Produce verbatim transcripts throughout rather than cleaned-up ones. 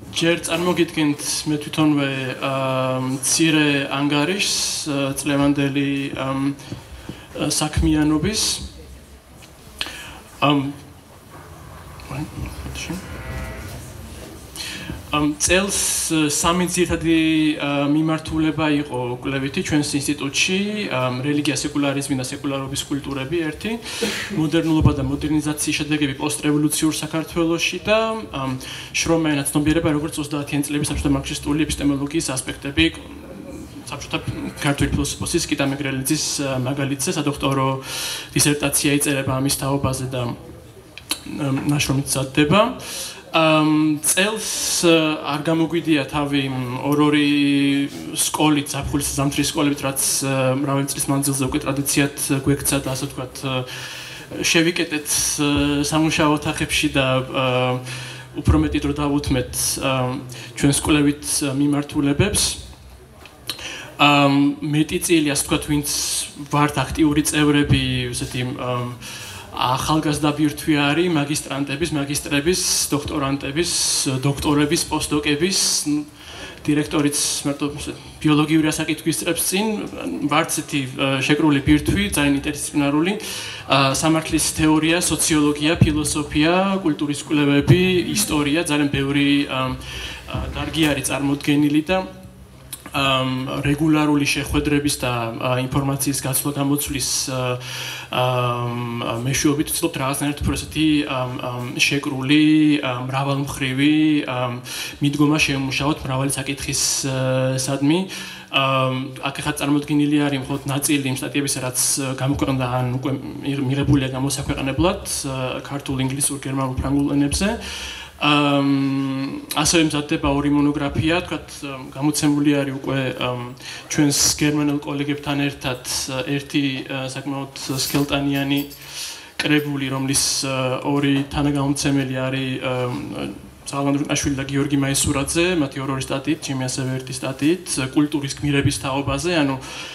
ჯერ წარმოგიდგენთ მე თვითონვე მცირე ანგარიშს წლევანდელი საქმიანობის წელს სამი ძირითადი მიმართულება იყო კვლევითი ჩვენს ინსტიტუტში რელიგია, სეკულარიზმი და სეკულარობის კულტურები ერთი, მოდერნულობა და მოდერნიზაციის შედეგები პოსტრევოლუციურ საქართველოში და შრომაენა ცნობიერება როგორც ოცდაათიანი წლების საბჭოთა მარქსისტული ეპისტემოლოგიის ასპექტები საბჭოთა ქართული ფილოსოფოსის კიტა მეგრელიძის მაგალითზე სადოქტორო დისერტაცია იწერება ამის თაობაზე და ნაშრომით მზადდება. წელს არ გამოგვიდია თავი ორ-ორი სკოლით, ზაფხულის ზამთრის სკოლებით, რაც მრავალი წლის მანძილზე უკვე ტრადიციად გვექცა და ასე ვთქვათ, შევიკეტეთ სამუშაო ოთახებში და უფრო მეტი დრო დავუთმეთ ჩვენს კვლევით მიმართულებებს. მეტი წილი, ასე ვთქვათ, ვინც ვართ აქტიური წევრები, ესეთი ახალგაზრდა ბირთვი არის მაგისტრანტების, მაგისტრების, დოქტორანტების, დოქტორების, პოსტდოკების, დირექტორიც მარტო ბიოლოგიური ასაკითხვის წრებს წინ ვართ ესეთი შეკრული ბირთვი, ძალიან ინტერდისციპლინარული, სამართლის თეორია, სოციოლოგია, ფილოსოფია, კულტურის კვლევები, ისტორია, ძალიან ბევრი დარგი არის წარმოდგენილი და რეგულარული შეხვედრების და ინფორმაციის გაცვლა გამოცვლის მეშვეობით ვცდილობთ რაღაცნაირად უფრო ესეთი შეკრული, მრავალმხრივი მიდგომა შევმუშაოთ მრავალი საკითხის სადმი. აქ ახლა წარმოდგენილი არის მხოლოდ ნაწილი იმ სტატიებისა, რაც გამოქვეყნდა ან უკვე მიღებულია გამოსაქვეყნებლად ქართულ, ინგლისურ, გერმანულ, ფრანგულ ენებზე. ასევე მზადდება ორი მონოგრაფია, თქვათ, გამოცემული არის უკვე ჩვენს გერმანელ კოლეგებთან ერთად ერთი საკმაოდ სქელტანიანი კრებული, რომლის ორი თანაგამომცემელი არის ზალანდრო ნაშვილი და გიორგი მაისურაძე, მათი ორ-ორი სტატიით, ჩემი ასევე ერთი სტატიით, კულტურის გმირების თაობაზე, ანუ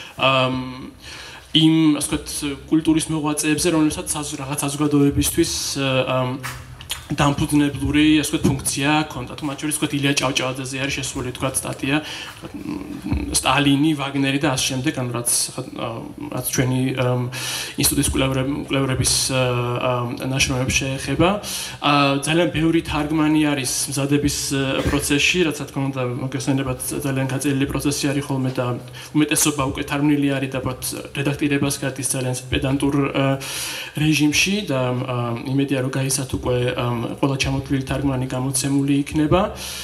იმ, ასე ვთქვათ, კულტურის მოღვაწეებზე, რომელსაც რაღაც საზოგადოებისთვის დამფუძნებლური, ასე ვთქვათ, ფუნქცია ჰქონდა. თუ მათ შორის, ვთქვათ, ილია ჭავჭავაძეზე არის შესული, ვთქვათ, სტატია, სტალინი, ვაგნერი და ასე შემდეგ, ანუ რაც რაც ჩვენი ინსტიტუტის კვლევრების ნაშრომებს შეეხება. ძალიან ბევრი თარგმანი არის მზადების პროცესში, რაც რა თქმა უნდა, მოგესალმებათ, ძალიან გაწელილი პროცესი არის ხოლმე და უმეტესობა უკვე თარგმნილი არის და რედაქტირებას გადის ძალიან პედანტურ რეჟიმში და იმედია რომ გაიცათ უკვე ყველა ჩამოთვლილი თარგმანი გამოცემული იქნება.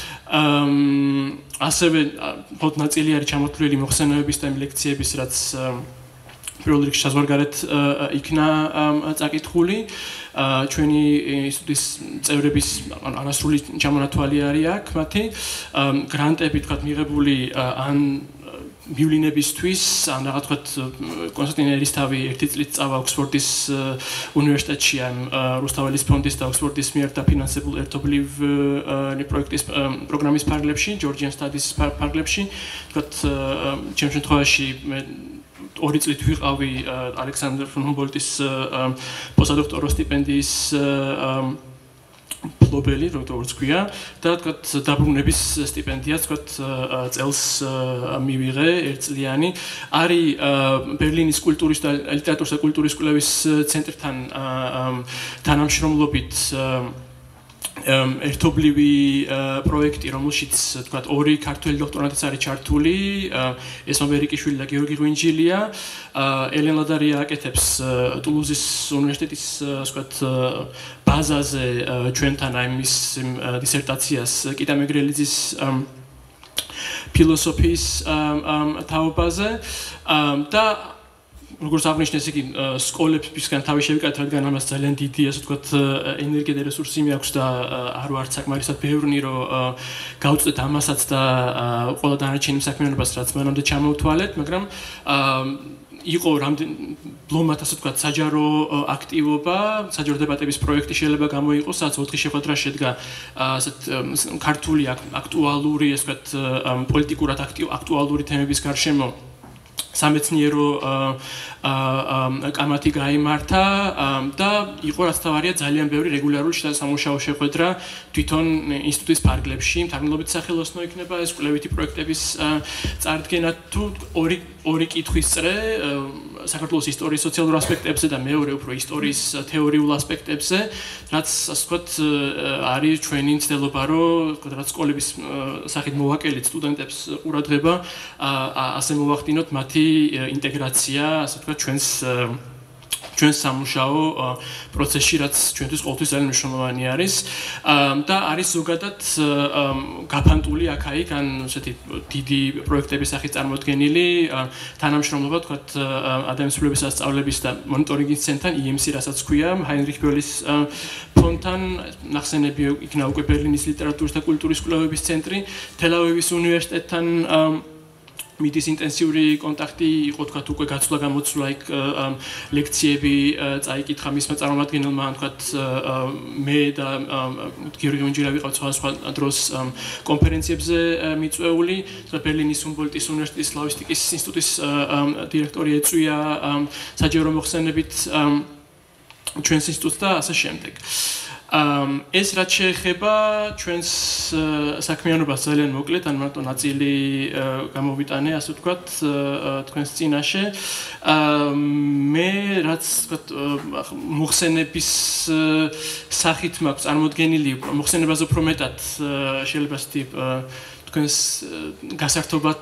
ასევე მხოლოდ ნაწილი არის ჩამოთვლილი მოხსენებების და ლექციების, რაც პირველ რიგში საზღვარგარეთ იქნა წაკითხული. ჩვენი ინსტიტუტის წევრების არასრული ჩამონათვალი არის აქ მათი. გრანტები, თქვათ, მიღებული ან მივლინებისთვის, ან რაღაც ვთქვათ, კონსტანტინ ერისთავი ერთი წლით წავა ოქსფორდის უნივერსიტეტში, ან რუსთაველის ფონდის და ოქსფორდის მიერ დაფინანსებულ ერთობლივი პროექტის პროგრამის ფარგლებში, Georgian Studies ფარგლებში, ვთქვათ, ჩემ შემთხვევაში მე ორი წლით ვიყავი ალექსანდრ ფონ ჰუმბოლდტის პოსტდოქტორო სტიპენდიის ფლობელი, როგორც ქვია, და თქვათ დაბრუნების სტიპენდიაც თქვათ წელს მივიღე ერთწლიანი. არის ბერლინის კულტურის და ლიტერატურის და კულტურის კვლევის ცენტრთან თანამშრომლობით ერთობლივი პროექტი, რომელშიც თქვათ ორი ქართველი დოქტორანტიც არის ჩართული, ესმა ბერიკიშვილი და გიორგი ღვინჯილია. ელენ ლადარია აკეთებს ტულუზის უნივერსიტეტის, ასე ვთქვათ, ბაზაზე ჩვენთან აი მის დისერტაციას კიტა მეგრელიძის ფილოსოფიის თაობაზე და როგორც აღნიშნეს, იგი სკოლებისგან თავი შევიკარეთ, რადგან ამას ძალიან დიდი, ასე ვთქვათ, ენერგია და რესურსი მიაქვს და არ ვართ საკმარისად ბევრნი, რომ გავწვდეთ ამასაც და ყველა დანარჩენი საქმიანობას, რაც მანამდე ჩამოვთვალეთ, მაგრამ იყო რამდენი ბლომად, ასე ვთქვათ, საჯარო აქტივობა, საჯარო დებატების პროექტი შეიძლება გამოიყოს, სადაც ოთხი შეხვედრა შედგა ასეთ ქართული აქტუალური, ასე ვთქვათ, პოლიტიკურად აქტუალური თემების გარშემო სამეცნიერო კამათი გაიმართა და იყო რაც თავარია ძალიან ბევრი რეგულარული სამუშაო შეხვედრა თვითონ ინსტიტუტის ფარგლებში, მთარგმნელობით სახელოსნო იქნება ეს კვლევითი პროექტების წარდგენა თუ ორი ორი კითხვის წრე საქართველოს ისტორიის სოციალურ ასპექტებზე და მეორე უფრო ისტორიის თეორიულ ასპექტებზე, რაც ასე ვთქვათ არის ჩვენი ცდელობა, რომ რაც სკოლების სახით მოვაკელით სტუდენტებს ყურადღება, ასე მოვახდინოთ მათი ინტეგრაცია, ასე ვთქვათ, ჩვენს ჩვენს სამუშაო პროცესში, რაც ჩვენთვის ყოველთვის ძალიან მნიშვნელოვანი არის და არის ზოგადად გაფანტული აქ-აიქ ან ესეთი დიდი პროექტების სახით წარმოდგენილი თანამშრომლობა, ვთქვათ, ადამიანის უფლებების სასწავლების და მონიტორინგის ცენტრთან, ი ემ სი, რასაც ქვია, ჰაინრიხ ბოლის ფონდთან, ნახსენები იქნა უკვე ბერლინის ლიტერატურის და კულტურის კვლევების ცენტრი, თელ-ავივის უნივერსიტეტთან მიდის ინტენსიური კონტაქტი, იყო თქვათ უკვე გაცვლა გამოცვლა იქ ლექციები წაიკითხა მისმა წარმომადგენელმა, თქვათ მე და გიორგი მონჯირა ვიყავ სხვადასხვა დროს კონფერენციებზე მიწვეული, ბერლინის ჰუმბოლდტის უნივერსიტეტის სლავისტიკის ინსტიტუტის დირექტორი ეწვია საჯარო მოხსენებით ჩვენს ინსტიტუტს და ასე შემდეგ. ეს რაც შეეხება ჩვენს საქმიანობას ძალიან მოკლედ, ან მარტო ნაწილი გამოვიტანე, ასე ვთქვათ, თქვენს წინაშე. მე რაც ვთქვათ, მოხსენების სახით მაქვს წარმოდგენილი, მოხსენებას უფრო მეტად შეიძლება ასეთი თქვენს გასართობად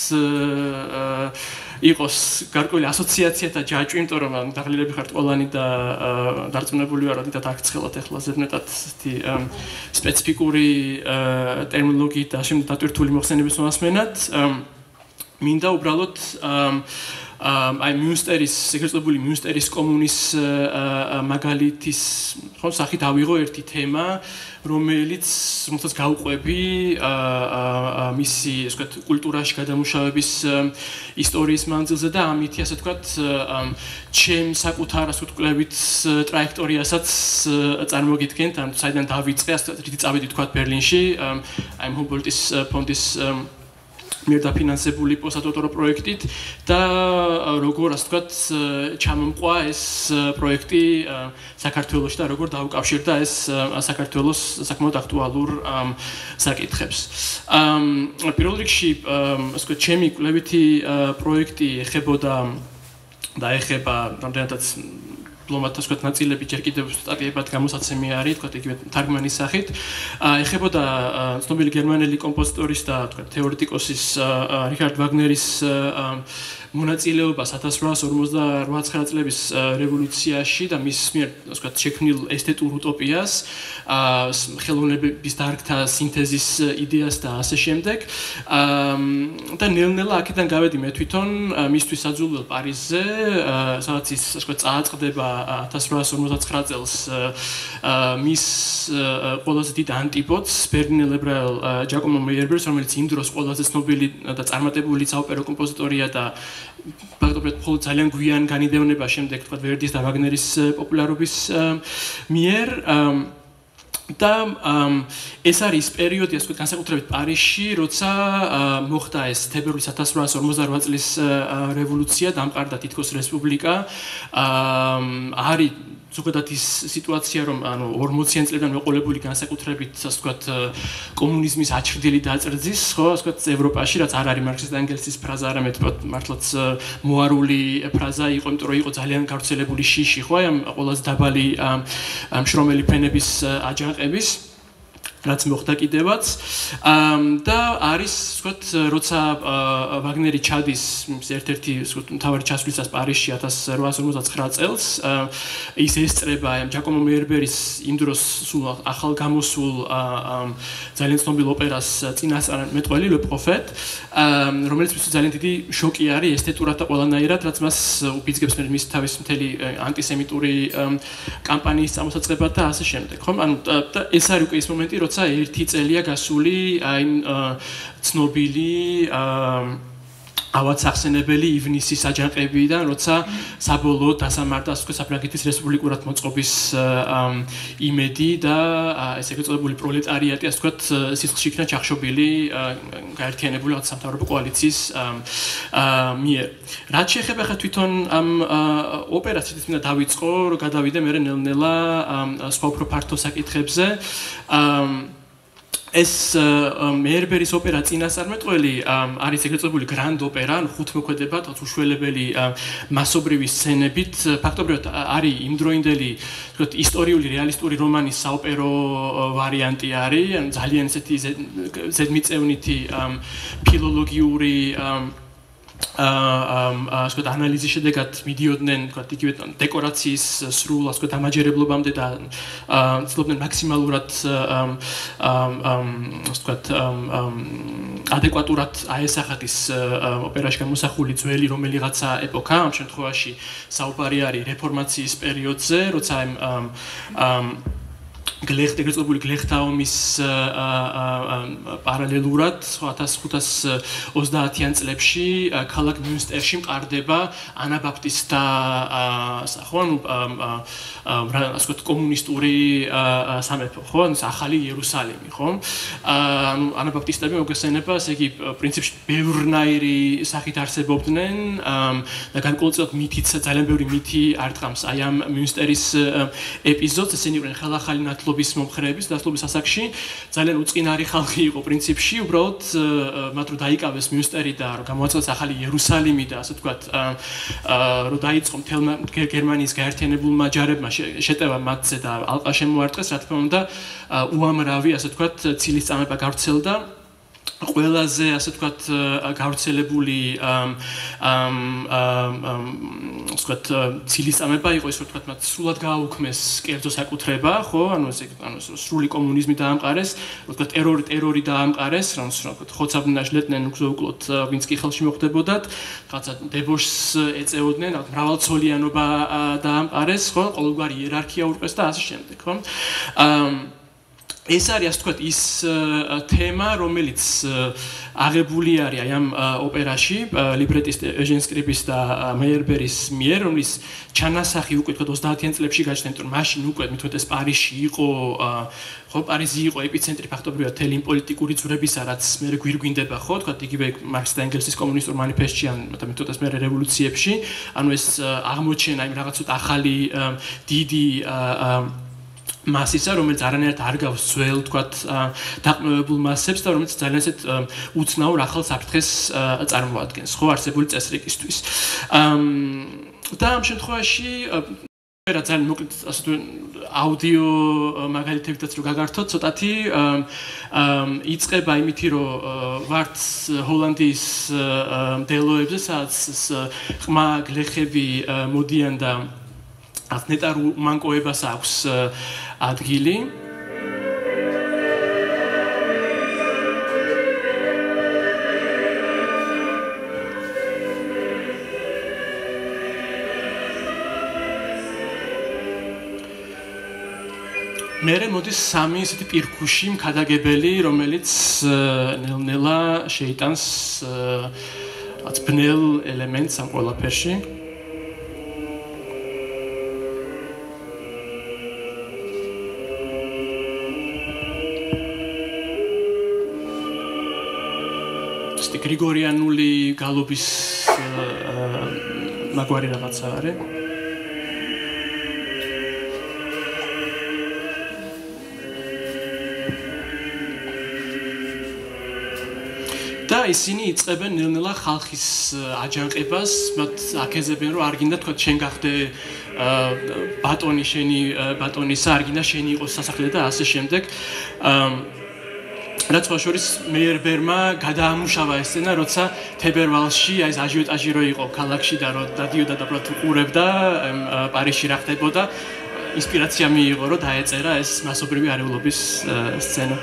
იყოს გარკვეული ასოციაციათა ჯაჭვი, იმიტომ რომ დაღლილები ხართ ყველანი და დარწმუნებული ვარ, რომ დიდად აქ ცხელად ახლა ზედმეტად ესეთი სპეციფიკური ტერმინოლოგიით და შემდეგ დატვირთული მოხსენების მოსმენად მინდა უბრალოდ აი მიუნსტერის, ეგრეთ წოდებული მიუნსტერის კომუნის მაგალითის ხო სახით ავიღო ერთი თემა, რომელიც რომელსაც გავყვები მისი, ასე ვთქვათ, კულტურაში გადამუშავების ისტორიის მანძილზე და ამითი, ასე ვთქვათ, ჩემ საკუთარ ასე ვთქვათ, ტრაექტორიასაც წარმოგიდგენთ, ან საიდან დავიწყე, ასე ვთქვათ, წავედი თქვათ ბერლინში, აი ჰუმბოლდტის ფონდის მიერ დაფინანსებული პოსტდოქტორო პროექტით და როგორ ასე ვთქვათ ჩამომყვა ეს პროექტი საქართველოში და როგორ დაუკავშირდა ეს საქართველოს საკმაოდ აქტუალურ საკითხებს. პირველ რიგში ასე ვთქვათ ჩემი კვლევითი პროექტი ეხებოდა და ეხება რამდენადაც დიპლომატთა ვთქვათ ნაწილები ჯერ კიდევ სტატიებად გამოსაცემი არის, ვთქვათ, იგივე თარგმანის სახით. ეხებოდა ცნობილი გერმანელი კომპოზიტორის და ვთქვათ თეორეტიკოსის რიხარდ ვაგნერის მონაწილეობას ათას რვაას ორმოცდაოთხ წლების რევოლუციაში და მის მიერ, ასე ვთქვათ, შექმნილ ესთეტურ უტოპიას, ხელოვნების დარგთა სინთეზის იდეას და ასე შემდეგ. და ნელ-ნელა აქედან გავედი მე თვითონ მისთვის საძულველ პარიზზე, სადაც ის, ასე ვთქვათ, წააწყდება ათას რვაას ორმოცდაოთხ წელს მის ყველაზე დიდ ანტიპოდს, ბერლინელ ებრაელ ჯაკომო მეიერბერს, რომელიც იმ დროს ყველაზე ცნობილი და წარმატებული საოპერო კომპოზიტორია და ფაქტობრივად მხოლოდ ძალიან გვიან განიდევნება შემდეგ თქვა ვერდის და ვაგნერის პოპულარობის მიერ და ეს არის პერიოდი, ასე ვთქვათ, განსაკუთრებით პარიზში, როცა მოხდა ეს თებერვლის ათას რვაას ორმოცდარვა წლის რევოლუცია, დამყარდა თითქოს რესპუბლიკა. არის ზოგადად ის სიტუაცია, რომ ანუ ორმოციან წლიდან მეყოლებული განსაკუთრებით, ასე ვთქვათ, კომუნიზმის აჩრდილი დაწრძის, ხო, ასე ვთქვათ, ევროპაში, რაც არ არის მარქსის და ენგელსის ფრაზა, არამედ მართლაც მოარული ფრაზა იყო, იმიტომ რომ იყო ძალიან გავრცელებული შიში, ხო, ამ ყველაზე დაბალი მშრომელი ფენების აჯანყების, რაც მოხდა კიდევაც. და არის, ვთქვათ, როცა ვაგნერი ჩადის ერთ-ერთი მთავარი ჩასვლისას პარიზში ათას რვაას ორმოცდაოთხ წელს, ის ესწრება ჯაკომო მეიერბერის იმ დროს სულ ახალ გამოსულ ძალიან ცნობილ ოპერას წინასწარმეტყველი Le Prophète, რომელიც მისთვის ძალიან დიდი შოკი არის ესთეტურად და ყველანაირად, რაც მას უბიძგებს მის თავის მთელი ანტისემიტური კამპანიის წამოსაწყებად და ასე შემდეგ. ხო, ანუ და ეს არის უკვე ის მომენტი, როცა ერთი წელია გასული აი ცნობილი ავად სახსენებელი ივნისის აჯანყებიდან, როცა საბოლოოდ დასამართა ასე ვთქვათ საფრანგეთის რესპუბლიკურად მოწყობის იმედი და ესე ეწოდებული პროლეტარიატი ასე ვთქვათ სისხლში იქნა ჩახშობილი გაერთიანებული სამთავრობო კოალიციის მიერ. რაც შეეხება ხა თვითონ ამ ოპერაციას მინდა დავიწყო, რომ გადავიდე მე ნელ-ნელა სხვა უფრო ფართო საკითხებზე. ეს მეერბერის ოპერა წინასწარმეტყველი არის ეგრეთ წოდებული გრანდ ოპერა, ანუ ხუთმოქმედება, უშველებელი მასობრივი სცენებით, ფაქტობრივად არის იმდროინდელი, ვთქვათ, ისტორიული რეალისტური რომანის საოპერო ვარიანტი არის, ანუ ძალიან ესეთი ზედმიწევნითი ფილოლოგიური აა ასე ვთქვათ ანალიზის შედეგად მიდიოდნენ ვთქვათ იგივე დეკორაციის სრულ ასე ვთქვათ ამაჯერებლობამდე და ცდილობდნენ მაქსიმალურად ასე ვთქვათ ადეკვატურად აესახათ ის ოპერაში გამოსახული ძველი რომელიღაცა ეპოქა, ამ შემთხვევაში საუბარი არის რეფორმაციის პერიოდზე, როცა ამ გლეხთ ეგრეთ წოდებული გლეხთა ომის პარალელურად ათას ხუთას ოცდაათიან წლებში ქალაქ მიუნსტერში მყარდება ანაბაპტისტთა ხო ანუ ასე ვთქვათ კომუნისტური სამეფო ხო ანუ ახალი იერუსალიმი ხო ანუ ანაბაპტისტები მოგესწრება ესე იგი პრინციპში ბევრნაირი სახით არსებობდნენ და განკუთვნილ მითიც ძალიან ბევრი მითი არტყამს აი ამ მიუნსტერის ეპიზოდს ესენი იყვნენ ხელახალი ნათლობის მომხრეების დასლობის ასაკში ძალიან უწყინარი ხალხი იყო პრინციპში უბრალოდ მათ რომ დაიკავეს მიუნსტერი და რომ გამოაცხადოს ახალი იერუსალიმი და ასე ვთქვათ რომ დაიწყო მთელმა გერმანიის გაერთიანებულმა ჯარებმა შეტევა მათზე და ალყა შემოარტყეს რა თქმა უნდა უამრავი ასე ვთქვათ ცილის წამება გავრცელდა ყველაზე ასე ვთქვათ გავრცელებული ასე ვთქვათ ცილის წამება იყო ის რომ ვთქვათ მათ სრულად გააუქმეს კერძო საკუთრება ხო ანუ ესე ანუ სრული კომუნიზმი დაამყარეს ვთქვათ ტერორი ტერორი დაამყარეს რა ვთქვათ ხოცაბნაშლეტნენ უგზოუკლოდ ვინც კი ხელში მოხდებოდათ რაღაცა დებოშს ეწეოდნენ მრავალცოლიანობა დაამყარეს ხო ყოველგვარი იერარქია ურყეს და ასე შემდეგ ხო ეს არის ასე ვთქვათ ის თემა რომელიც აღებული არის აი ამ ოპერაში ლიბრეტისტ ეჟენ სკრიბის და მეიერბერის მიერ რომლის ჩანასახი უკვე თქო ოცდაათიან წლებში გაჩნდა იმიტომ რომ მაშინ უკვე მithmet ეს პარიზში იყო ხო პარიზი იყო ეპიცენტრი ფაქტობრივად თელი პოლიტიკური ძვრებისა რაც მე გვირგვინდება ხო თქო იგივე მარკს და ენგელსის კომუნისტურ მანიფესტში ან მithmet ეს მე რევოლუციებში ანუ ეს აღმოჩენა იმ რაღაც ცოტა ახალი დიდი მასისა, რომელიც არანაირად არ გავს ძველ, თქვათ, დაყრდნობებულ მასებს და რომელიც ძალიან ესეთ უცნაურ ახალ საფრთხეს წარმოადგენს, ხო, არსებული წესრიგისთვის. და ამ შემთხვევაში რა ძალიან მოკლედ ასე აუდიო მაგალითებითაც რო გაგართოთ, ცოტათი იწყება იმითი, რომ ვართ ჰოლანდიის მდელოებზე, სადაც ყმა გლეხები მოდიან და ას ნეტარულ მანკოებას აქვს ადგილი მერე მოდის სამი ისეთი პირქუში მქადაგებელი რომელიც ნელ-ნელა შეიტანს რაც ბნელ ელემენტს ამ ყველაფერში გრიგორიანული გალობის მაგვარი რაღაცა არის. და ისინი იწყებენ ნელ-ნელა ხალხის აჯანყებას, მათ აკეზებენ რომ არ გინდა თქვა შენ გახდე ბატონი შენი ბატონისა, არ გინდა შენი იყოს სასახლე და ასე შემდეგ. რაც სხვა შორის მეიერბერმა გადაამუშავა ეს სცენა, როცა თებერვალში აი ეს აჟიოტაჟი რო იყო ქალაქში და რო დადიოდა და უბრალოდ უყურებდა პარიზში რა ხდებოდა, ინსპირაცია მიიღო, რომ დაეწერა ეს მასობრივი არეულობის სცენა.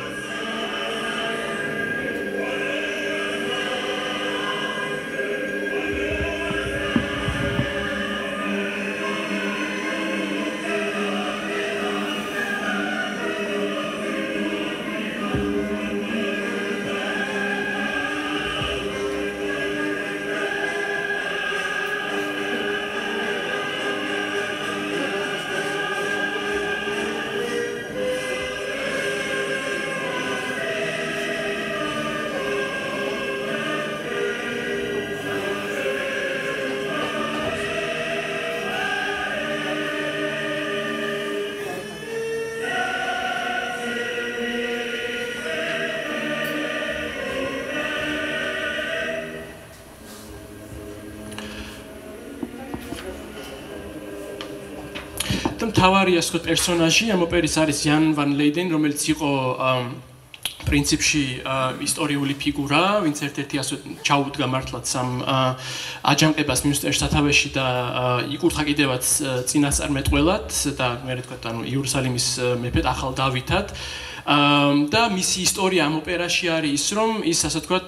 და მთავარი ასე ვთქვათ პერსონაჟი ამ ოპერის არის იან ვან ლეიდენ, რომელიც იყო პრინციპში ისტორიული ფიგურა, ვინც ერთ-ერთი ასე ჩაუდგა მართლაც ამ აჯანყებას მიუნსტერის სათავეში და იკურთხა კიდევაც წინასწარმეტყველად და მე რა ვთქვათ, ანუ იერუსალიმის მეფედ ახალ დავითად. და მისი ისტორია ამ ოპერაში არის ის, რომ ის ასე ვთქვათ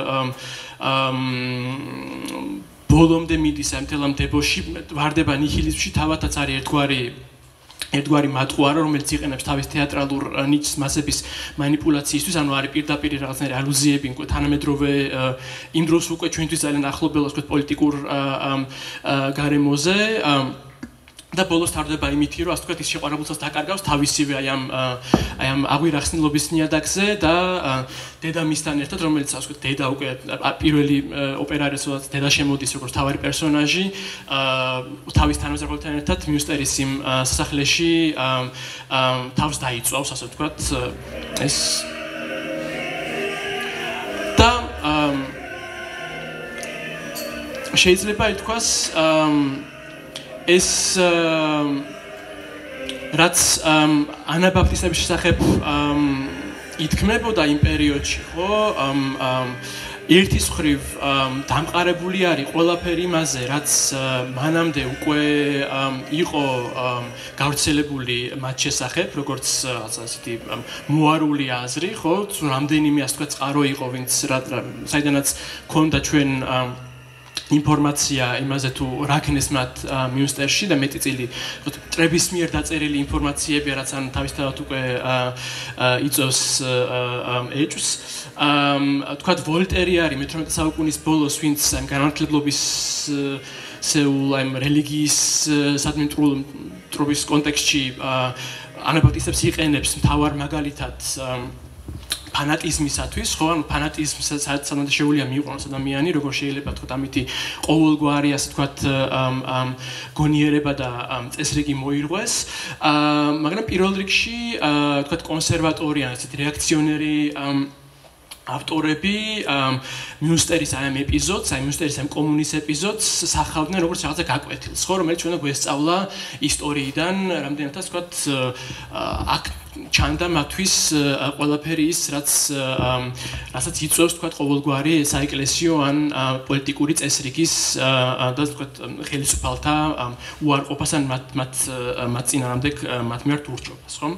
ბოლომდე მიდის ამ თელამ დებოში, ვარდება ნიჰილიზმში, თავადაც არის ერთგვარი ერთგვარი მატყუარა, რომელიც იყენებს თავის თეატრალურ ნიჩს მასების მანიპულაციისთვის, ანუ არის პირდაპირ რაღაცნაირი ალუზიები, უკვე თანამედროვე იმ დროს უკვე ჩვენთვის ძალიან ახლობელ, ასე ვთქვათ, პოლიტიკურ გარემოზე. და ბოლოს თარდება იმითი, რომ ასე ვთქვათ, ის შეყვარებულსაც დაკარგავს თავისივე აი ამ აი ამ აღვირახსნილობის ნიადაგზე და დედამისთან ერთად, რომელიც ასე ვთქვათ, დედა უკვე პირველი ოპერარის როდესაც დედა შემოდის როგორც თავარი პერსონაჟი, თავის თანამზრახველთან ერთად მიუნსტერის იმ სასახლეში თავს დაიწვავს, ასე ვთქვათ, ეს და შეიძლება ითქვას ეს რაც ანაბაპტისტების შესახებ ითქმებოდა იმ პერიოდში, ხო? ერთის მხრივ დამყარებული არის ყველაფერი იმაზე, რაც მანამდე უკვე იყო გავრცელებული მათ შესახებ, როგორც ასეთი მოარული აზრი, ხო? რამდენიმე ასე ვთქვათ წყარო იყო, ვინც საიდანაც ქონდა ჩვენ ინფორმაცია იმაზე თუ რა ქნეს მათ მიუნსტერში და მეტი წილი ტრების მიერ დაწერილი ინფორმაციები, რაც ან თავისთავად უკვე იწვევს ეჭვს. თქვათ ვოლტერი არის მეთორმეტე საუკუნის ბოლოს, ვინც ამ განმართლებლობის სეულ ამ რელიგიის სადმიტრულობის კონტექსტში ანაბაპტისტებს იყენებს მთავარ მაგალითად ფანატიზმისათვის, ხო, ანუ ფანატიზმსაც სანამდე შეუძლია მიიყვანოს ადამიანი, როგორ შეიძლება თქვა ამითი ყოველგვარი ასე თქვა გონიერება და წესრიგი მოირღვეს. მაგრამ პირველ რიგში თქვა კონსერვატორი ან ესეთი რეაქციონერი ავტორები მიუნსტერის ამ ეპიზოდს, აი მიუნსტერის ამ კომუნის ეპიზოდს სახავდნენ როგორც რაღაცა გაკვეთილს, ხო, რომელიც ჩვენ გვესწავლა ისტორიიდან, რამდენადაც ვთქვათ, აქ ჩანდა მათთვის ყველაფერი ის, რაც რასაც იწვევს ვთქვათ ყოველგვარი საეკლესიო ან პოლიტიკური წესრიგის და ვთქვათ ხელისუფალთა უარყოფას ან მათ მათ მათ წინააღმდეგ მათ მიერ ურჩობას, ხო?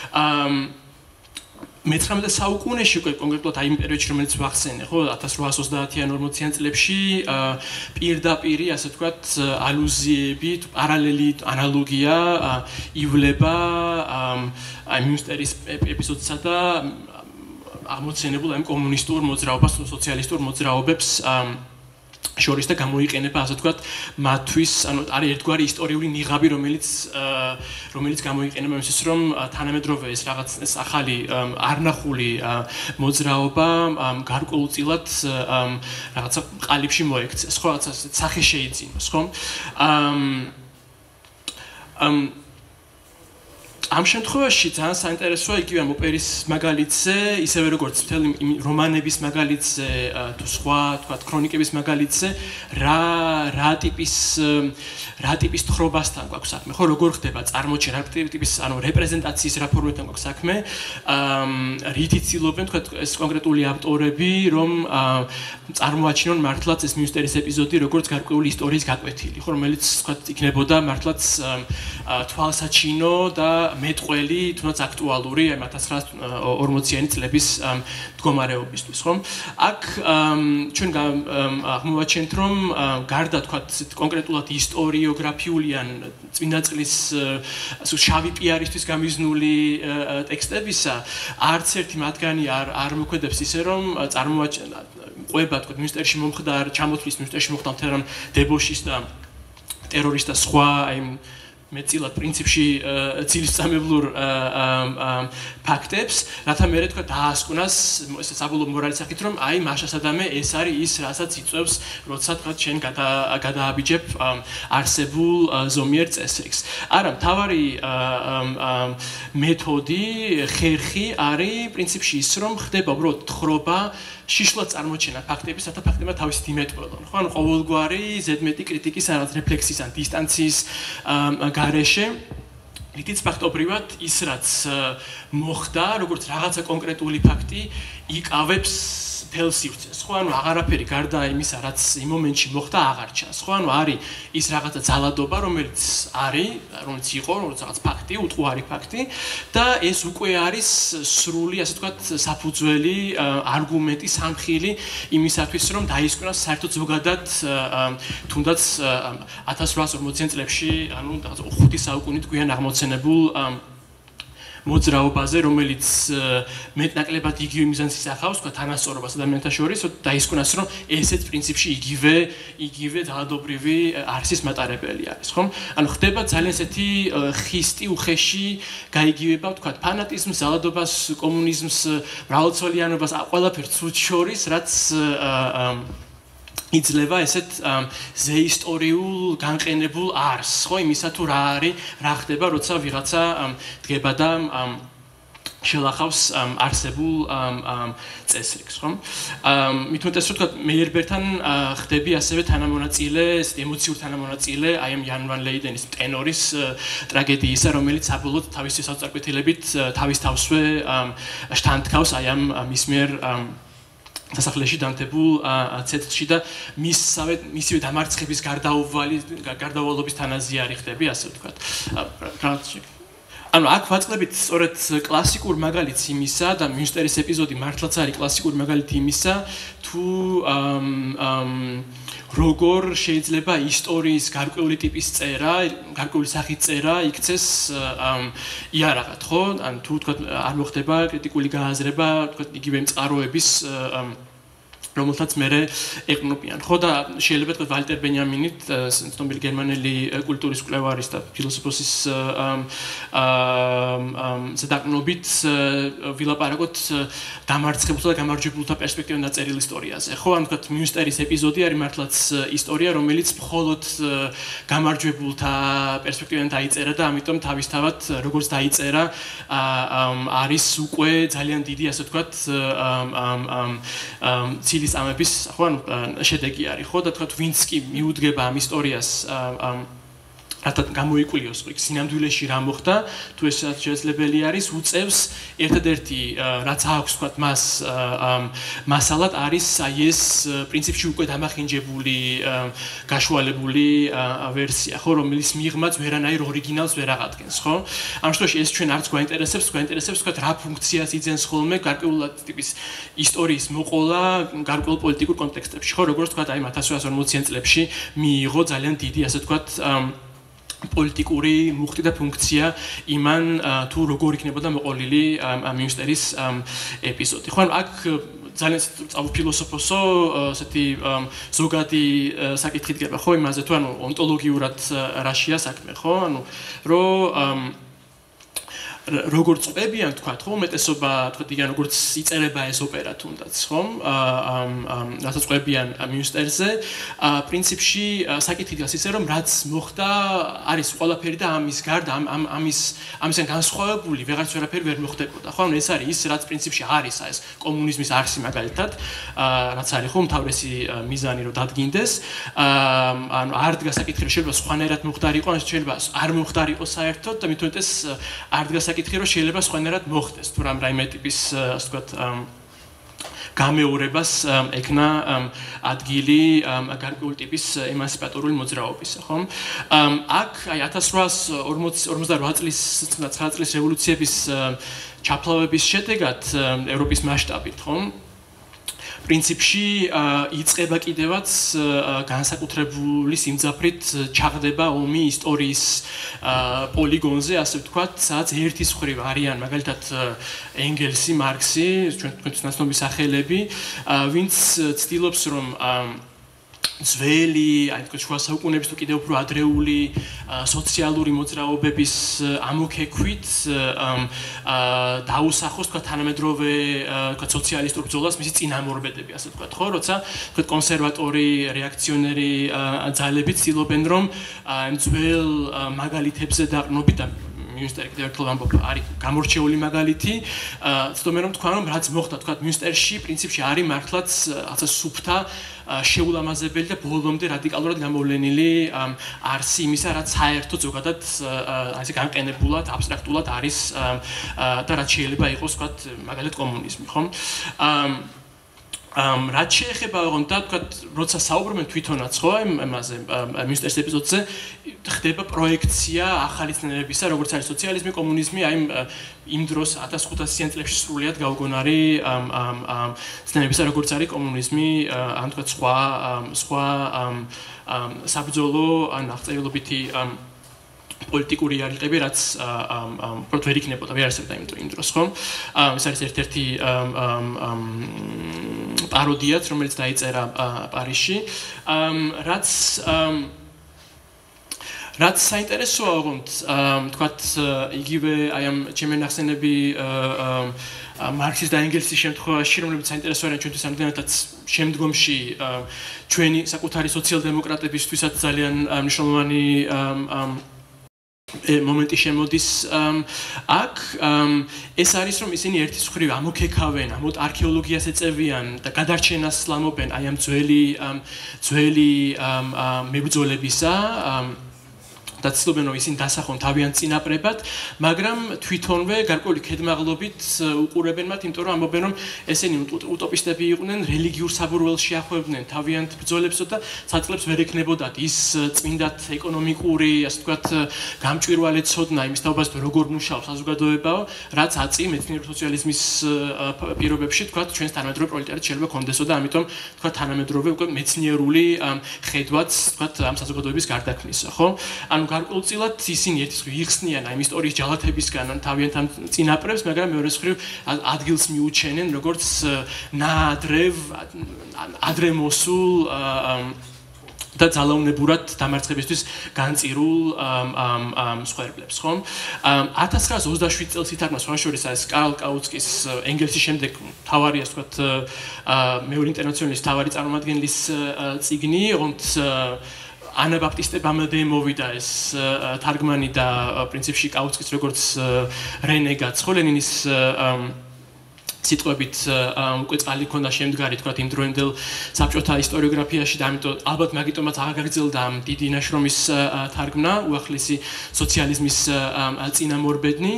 მეცხრამეტე საუკუნეში უკვე კონკრეტულად აი იმ პერიოდში, რომელიც ვახსენე, ხო, ათას რვაას ოცდაათიან ორმოციან წლებში პირდაპირ, ასე ვთქვათ, ალუზიები, პარალელი ანალოგია ივლება აი მიუნსტერის ეპიზოდსა და აღმოცენებულ ამ კომუნისტურ მოძრაობას, სოციალისტურ მოძრაობებს შორის და გამოიყენება, ასე ვთქვათ, მათთვის, ანუ არის ერთგვარი ისტორიული ნიღაბი, რომელიც რომელიც გამოიყენება იმისთვის, რომ თანამედროვე ეს რაღაც ეს ახალი არნახული მოძრაობა გარკვეულწილად რაღაცა ყალიბში მოექცეს, ხო, რაღაცა სახე შეიძინოს, ხო? ამ შემთხვევაში ძალიან საინტერესოა იგივე ამ ოპერის მაგალითზე, ისევე როგორც მთელი რომანების მაგალითზე, თუ სხვა, თქვა, ქრონიკების მაგალითზე, რა რა ტიპის რა ტიპის თხრობასთან გვაქვს საქმე, ხო, როგორ ხდება წარმოჩენა, რა ტიპის, ანუ რეპრეზენტაციის რა ფორმებთან გვაქვს საქმე, რითიც ცდილობენ, თქვა, ეს კონკრეტული ავტორები, რომ წარმოაჩინონ მართლაც ეს მიუნსტერის ეპიზოდი, როგორც გარკვეული ისტორიის გაკვეთილი, ხო, რომელიც, თქვა, იქნებოდა მართლაც თვალსაჩინო და მეტყველი, თუნდაც აქტუალური აი ათას რვაას ორმოციანი წლების მდგომარეობისთვის, ხო? აქ ჩვენ აღმოვაჩენთ, რომ გარდა თქვათ კონკრეტულად ისტორიოგრაფიული ან წინაწლის შავი პიარისთვის გამიზნული ტექსტებისა, არც ერთი მათგანი არ არ მოქმედებს ისე, რომ წარმოაჩენა ყვება თქვათ მიუნსტერში მომხდარ, ჩამოთვლის მიუნსტერში მომხდარ მთელ დებოშის და ტერორის და სხვა აი მეტწილად პრინციპში ცილისწამებლურ ფაქტებს, რათა მე თქვა დაასკვნას ესე საბოლოო მორალის სახით, რომ აი მაშასადამე ეს არის ის, რასაც იწვევს, როცა თქვა ჩვენ გადააბიჯებ არსებულ ზომიერ წესრიგს. არა, მთავარი მეთოდი, ხერხი არის პრინციპში ის, რომ ხდება უბრალოდ თხრობა, შიშლად წარმოჩენა ფაქტების, რათა ფაქტებმა თავისით იმეტყველონ, ხო? ანუ ყოველგვარი ზედმეტი კრიტიკის, რაღაც რეფლექსიის ან დისტანციის გარეშე რითიც ფაქტობრივად ის რაც მოხდა, როგორც რაღაცა კონკრეტული ფაქტი იკავებს თელ სივრცეს, ხო, ანუ აღარაფერი გარდა იმისა, რაც იმ მომენტში მოხდა, აღარ ჩანს, ხო, ანუ არის ის რაღაცა ძალადობა, რომელიც არის, რომელიც იყო, როგორც რაღაც ფაქტი, უტყუარი ფაქტი და ეს უკვე არის სრული, ასე ვთქვათ, საფუძველი, არგუმენტი, სამხილი იმისათვის, რომ დაისკვნას საერთოდ ზოგადად თუნდაც ათას რვაასი ორმოციან წლებში, ანუ რაღაც ხუთი საუკუნით გვიან აღმოცენებულ მოძრაობაზე, რომელიც მეტნაკლებად იგივე მიზანს ისახავს, თქვა თანასწორობას ადამიანთა შორის, დაისკვნას, რომ ესეც პრინციპში იგივე იგივე ძალადობრივი არსის მატარებელი არის, ხო? ანუ ხდება ძალიან ესეთი ხისტი, უხეში გაიგივება, თქვა ფანატიზმს, ძალადობას, კომუნიზმს, მრავალცოლიანობას, ყველაფერს ცუდ შორის, რაც იძლევა ესეთ ზეისტორიულ განყენებულ არსს, ხო, იმისა თუ რა არის, რა ხდება, როცა ვიღაცა დგება და შელახავს არსებულ წესრიგს, ხო? მით უმეტეს რომ თქვა მეიერბერთან ხდები ასევე თანამონაწილე, ემოციური თანამონაწილე აი ამ იან ვან ლეიდენის ტენორის ტრაგედიისა, რომელიც საბოლოოდ თავისი საწარკვეთილებით თავის თავსვე შთანთქავს აი ამ მის მიერ სასახლეში დამტებულ ცეცხლში და მისსავე მისივე დამარცხების გარდაუვალი გარდაუვალობის თანაზიარი ხდები, ასე ვთქვათ. ანუ აქ ვაწყდებით სწორედ კლასიკურ მაგალითს იმისა და მიუნსტერის ეპიზოდი მართლაც არის კლასიკური მაგალითი იმისა, თუ როგორ შეიძლება ისტორიის გარკვეული ტიპის წერა, გარკვეული სახის წერა იქცეს იარაღად, ხო? ან თუ ვთქვათ არ მოხდება კრიტიკული გააზრება, ვთქვათ იგივე წყაროების რომელთაც მერე ეყნობიან, ხო და შეიძლება თქვა ვალტერ ბენიამინით, ცნობილი გერმანელი კულტურის მკვლევარის და ფილოსოფოსის ზედაკნობით ვილაპარაკოთ დამარცხებულთა და გამარჯვებულთა პერსპექტივიდან დაწერილ ისტორიაზე, ხო, ანუ თქვა მიუნსტერის ეპიზოდი არის მართლაც ისტორია, რომელიც მხოლოდ გამარჯვებულთა პერსპექტივიდან დაიწერა და ამიტომ თავისთავად როგორც დაიწერა არის უკვე ძალიან დიდი, ასე ვთქვათ, ცილის ამების, ხო, ანუ შედეგი არის, ხო, და თქვა ვინც კი მიუდგება ამ ისტორიას რათა გამოიკვლიოს სინამდვილეში რა მოხდა, თუ ეს შესაძლებელი არის, უწევს ერთადერთი რაც აქვს, თქვა მას მასალად არის აი ეს პრინციპში უკვე დამახინჯებული გაშუალებული ვერსია, ხო, რომელიც მიღმაც ვერანაირ ორიგინალს ვერ აღადგენს, ხო? ამ შემთხვევაში ეს ჩვენ არც გვაინტერესებს, გვაინტერესებს, თქვა რა ფუნქციას იძენს ხოლმე გარკვეული ტიპის ისტორიის მოყოლა გარკვეულ პოლიტიკურ კონტექსტებში, ხო, როგორც თქვა აი ათას რვაასი ორმოციან წლებში მიიღო ძალიან დიდი, ასე ვთქვათ, პოლიტიკური მუხტი და ფუნქცია იმან თუ როგორ იქნებოდა მოყოლილი მიუნსტერის ეპიზოდი. ხო, ანუ აქ ძალიან ფილოსოფოსო, ესეთი ზოგადი საკითხი დგება, ხო, იმაზე თუ ანუ ონტოლოგიურად რაშია საქმე, ხო? ანუ რომ როგორც ყვებიან, თქვა, ხო, უმეტესობა, თქვა, იგივე როგორც იწერება ეს ოპერა თუნდაც, ხო? რასაც ყვებიან მიუნსტერზე, პრინციპში საკითხი დგას ისე, რომ რაც მოხდა, არის ყველაფერი და ამის გარდა, ამ ამის ამისგან განსხვავებული ვეღარც ვერაფერი ვერ მოხდებოდა, ხო? ანუ ეს არის ის, რაც პრინციპში არის ეს კომუნიზმის არსი მაგალითად, რაც არის ხო უმთავრესი მიზანი რომ დადგინდეს, ანუ არ დგას საკითხი, რომ შეიძლება სხვანაირად მოხდარიყო, ან შეიძლება არ მოხდარიყო საერთოდ და მით უმეტეს არ დგას საკითხი, რომ შეიძლება სხვანაირად მოხდეს, თუ რამ რაიმე ტიპის, ასე ვთქვათ, გამეორებას ეკნა ადგილი გარკვეული ტიპის ემანსიპატორული მოძრაობისა, ხო? აქ აი ათას რვაასი ორმოცდარვა წლის ცხრა წლის რევოლუციების ჩაფლავების შედეგად ევროპის მასშტაბით, ხო? პრინციპში იწყება კიდევაც განსაკუთრებული სიმძაფრით ჩაღდება ომი ისტორიის პოლიგონზე, ასე ვთქვათ, სადაც ერთის მხრივ არიან მაგალითად ენგელსი, მარქსი, ჩვენ თქვენთვის ნაცნობი სახელები, ვინც ცდილობს რომ ძველი, აი თქო შუა საუკუნეების თუ კიდევ უფრო ადრეული სოციალური მოძრაობების ამოქექვით დაუსახოს თქვა თანამედროვე თქვა სოციალისტურ ბრძოლას მისი წინამორბედები, ასე ვთქვათ, ხო, როცა თქვა კონსერვატორი, რეაქციონერი ძალები ცდილობენ რომ ძველ მაგალითებზე დაყრდნობით და მიუნსტერი კიდევ ერთხელ ვამბობ, არის გამორჩეული მაგალითი. ცდომე რომ თქვა, რომ რაც მოხდა, თქვა მიუნსტერში, პრინციპში არის მართლაც ასე სუფთა შეულამაზებელი და ბოლომდე რადიკალურად გამოვლენილი არსი იმისა, რაც საერთოდ ზოგადად ასე განყენებულად, აბსტრაქტულად არის და რაც შეიძლება იყოს, თქვა, მაგალითად კომუნიზმი, ხო? ამ რაც შეეხება ოღონდ და თქვა როცა საუბრობენ თვითონაც ხო ამაზე მიუნსტერის ეპიზოდზე ხდება პროექცია ახალი ცნებებისა როგორც არის სოციალიზმი კომუნიზმი აი იმ დროს ათას ხუთასიან წლებში სრულიად გაუგონარი ამ ამ ამ ცნებებისა როგორც არის კომუნიზმი ან თქვა სხვა სხვა საბრძოლო ან აღწერილობითი პოლიტიკური არიყები რაც პროტ ვერ იქნებოდა ვერ არსებდა იმ დროს ხო ეს არის ერთ-ერთი პაროდიაც რომელიც დაიწერა პარიზში რაც რაც საინტერესოა ოღონდ თქვათ იგივე აი ამ ჩემი ნახსენები მარქსის და ენგელსის შემთხვევაში რომლებიც საინტერესო არიან ჩვენთვის ამდენადაც შემდგომში ჩვენი საკუთარი სოციალ-დემოკრატებისთვისაც ძალიან მნიშვნელოვანი მომენტი შემოდის აქ ეს არის რომ ისინი ერთის მხრივ ამოქეკავენ ამოთ არქეოლოგიას ეწევიან და გადარჩენას ლამობენ აი ამ ძველი ძველი მებრძოლებისა და ცდილობენ რომ ისინი დასახონ თავიანთ წინაპრებად, მაგრამ თვითონვე გარკვეული ქედმაღლობით უყურებენ მათ, იმიტომ რომ ამბობენ რომ ესენი უტოპისტები იყვნენ, რელიგიურ საბურველში ახვევდნენ თავიანთ ბრძოლებსო და საწყლებს ვერ ექნებოდათ ის წმინდად ეკონომიკური, ასე ვთქვათ, გამჭვირვალე ცოდნა იმის თაობაზე როგორ მუშაობს საზოგადოებაო, რაც აწი მეცნიერული სოციალიზმის პირობებში, ვთქვათ, ჩვენს თანამედროვე პროლეტარიატს შეიძლება კონდესო და ამიტომ ვთქვათ თანამედროვე უკვე მეცნიერული ხედვაც, ვთქვათ, ამ საზოგადოების გარდაქმნისა, ხო? ანუ გარკვეულწილად ისინი ერთის მხრივ იხსნიან აი ისტორიის ჯალათებისგან თავიანთ ამ წინაპრებს, მაგრამ მეორეს მხრივ ადგილს მიუჩენენ როგორც ნაადრევ ადრე მოსულ და ძალაუნებურად დამარცხებისთვის განწირულ მსხვერპლებს, ხო? ათას ცხრაას ოცდაშვიდ წელს ითარგმნა სხვა შორის ეს კარლ კაუცკის ენგელსის შემდეგ თავარი, ასე ვთქვათ, მეორე ინტერნაციონალის თავარი წარმომადგენლის წიგნი, ოღონდ ანაბაპტისტებამდე მოვიდა ეს თარგმანი და პრინციპში კაუცკის როგორც რენეგატს ხო ლენინის სიტყვებით უკვე წყალი ქონდა შემდგარი თქვა იმ დროინდელ საბჭოთა ისტორიოგრაფიაში და ამიტომ ალბათ მაგიტომაც აღაგრძელდა ამ დიდი ნაშრომის თარგმნა უახლესი სოციალიზმის წინამორბედნი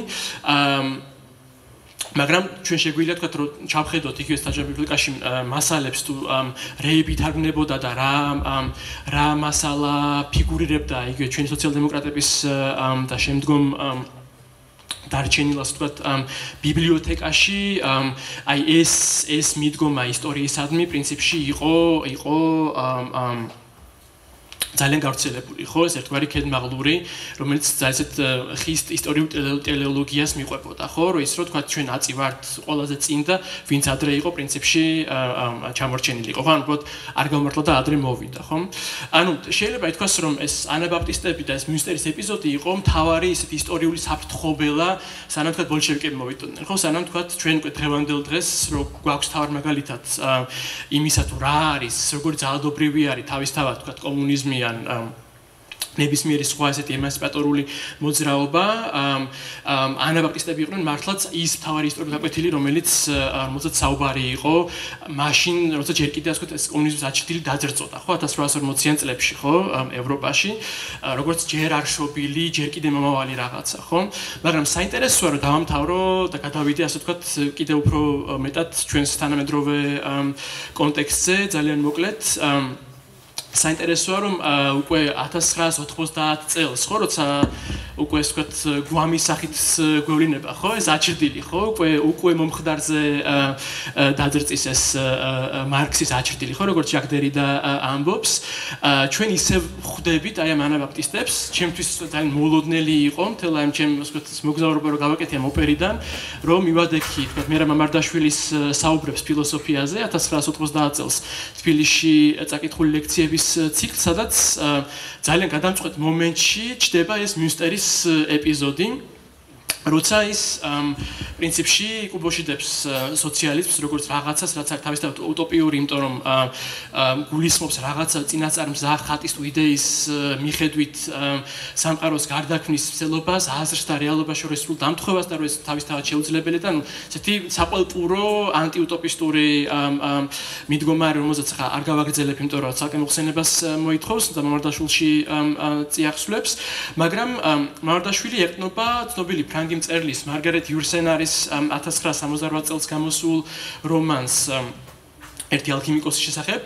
მაგრამ ჩვენ შეგვიძლია თქვა რომ ჩავხედოთ იგივე სტაჟარ ბიბლიკაში მასალებს თუ რეები თარგმნებოდა და რა რა მასალა ფიგურირებდა იგივე ჩვენი სოციალ-დემოკრატების და შემდგომ დარჩენილას თქვა ბიბლიოთეკაში აი ეს ეს მიდგომა ისტორიისადმი პრინციპში იყო იყო ძალიან გავრცელებული, ხო, ეს ერთგვარი ქედმაღლური, რომელიც ძალიან ხის ისტორიულ ტელეოლოგიას მიყვებოდა, ხო, რომ ის რო თქვა ჩვენ აწი ვართ ყველაზე წინ და ვინც ადრე იყო პრინციპში ჩამორჩენილი იყო, ხო, ანუ უბრალოდ არ გამართლა და ადრე მოვიდა, ხო? ანუ შეიძლება ითქვას, რომ ეს ანაბაპტისტები და ეს მიუნსტერის ეპიზოდი იყო მთავარი ისეთი ისტორიული საფრთხობელა, სანამ თქვა ბოლშევიკები მოვიდოდნენ, ხო, სანამ თქვა ჩვენ უკვე დღევანდელ დღეს რო გვაქვს თავარ მაგალითად იმისა თუ რა არის, როგორ ძალადობრივი არის თავისთავად თქვა კომუნიზმი ან ნებისმიერი სხვა ესეთი ემანსიპატორული მოძრაობა ანაბაპტისტები იყვნენ მართლაც ის მთავარი ისტორიული გაკვეთილი რომელიც რომელზეც საუბარი იყო მაშინ როცა ჯერ კიდევ ასე ვთქვათ ეს კომუნიზმის აჩრდილი დაძრწოდა ხო ათას ცხრაას ორმოციან წლებში ხო ევროპაში როგორც ჯერ არ შობილი ჯერ კიდევ მომავალი რაღაცა ხო მაგრამ საინტერესოა რომ დავამთავრო და გადავიდე ასე ვთქვათ კიდევ უფრო მეტად ჩვენს თანამედროვე კონტექსტზე ძალიან მოკლედ საინტერესოა რომ უკვე ათას ცხრაას ოთხმოცდაათ წელს ხო როცა უკვე ასე ვთქვათ გვამის სახით გვევლინება ხო ეს აჩრდილი ხო უკვე უკვე მომხდარზე დაძრწის ეს მარქსის აჩრდილი ხო როგორც ჟაკ დერიდა ამბობს ჩვენ ისევ ხვდებით აი ამ ანაბაპტისტებს ჩემთვის ძალიან მოულოდნელი იყო მთელ ამ ჩემ ასე ვთქვათ მოგზაურობა რომ გავაკეთე ამ ოპერიდან რომ მივადექი ვთქვათ მერამ მამარდაშვილის საუბრებს ფილოსოფიაზე ათას ცხრაას ოთხმოცდაათ წელს თბილისში წაკითხული ლექციების ციკლ, სადაც ძალიან გადამწყვეტ მომენტში ჩდება ეს მიუნსტერის ეპიზოდი. როცა ის პრინციპში იკუბოშიდებს სოციალიზმს როგორც რაღაცას, რაც არის თავისთავად უტოპიური, იმიტომ რომ გულისხმობს რაღაცა წინასწარ მზა ხატის თუ იდეის მიხედვით სამყაროს გარდაქმნის მცდელობას, აზრს და რეალობას შორის სრულ დამთხოვას და რომ ეს თავისთავად შეუძლებელი და ესეთი საყვალპურო ანტიუტოპისტური მიდგომარი, რომელსაც ხა არ გავაგრძელებ, იმიტომ რომ ცალკე მოხსენებას მოითხოვს და მამარდაშვილში წიაღსვლებს, მაგრამ მამარდაშვილი ეყრდნობა ცნობილი ფრანგი მწერლის მარგარეტ იურსენარის ათას ცხრაას სამოცდარვა წელს გამოსულ რომანს ერთი ალქიმიკოსის შესახებ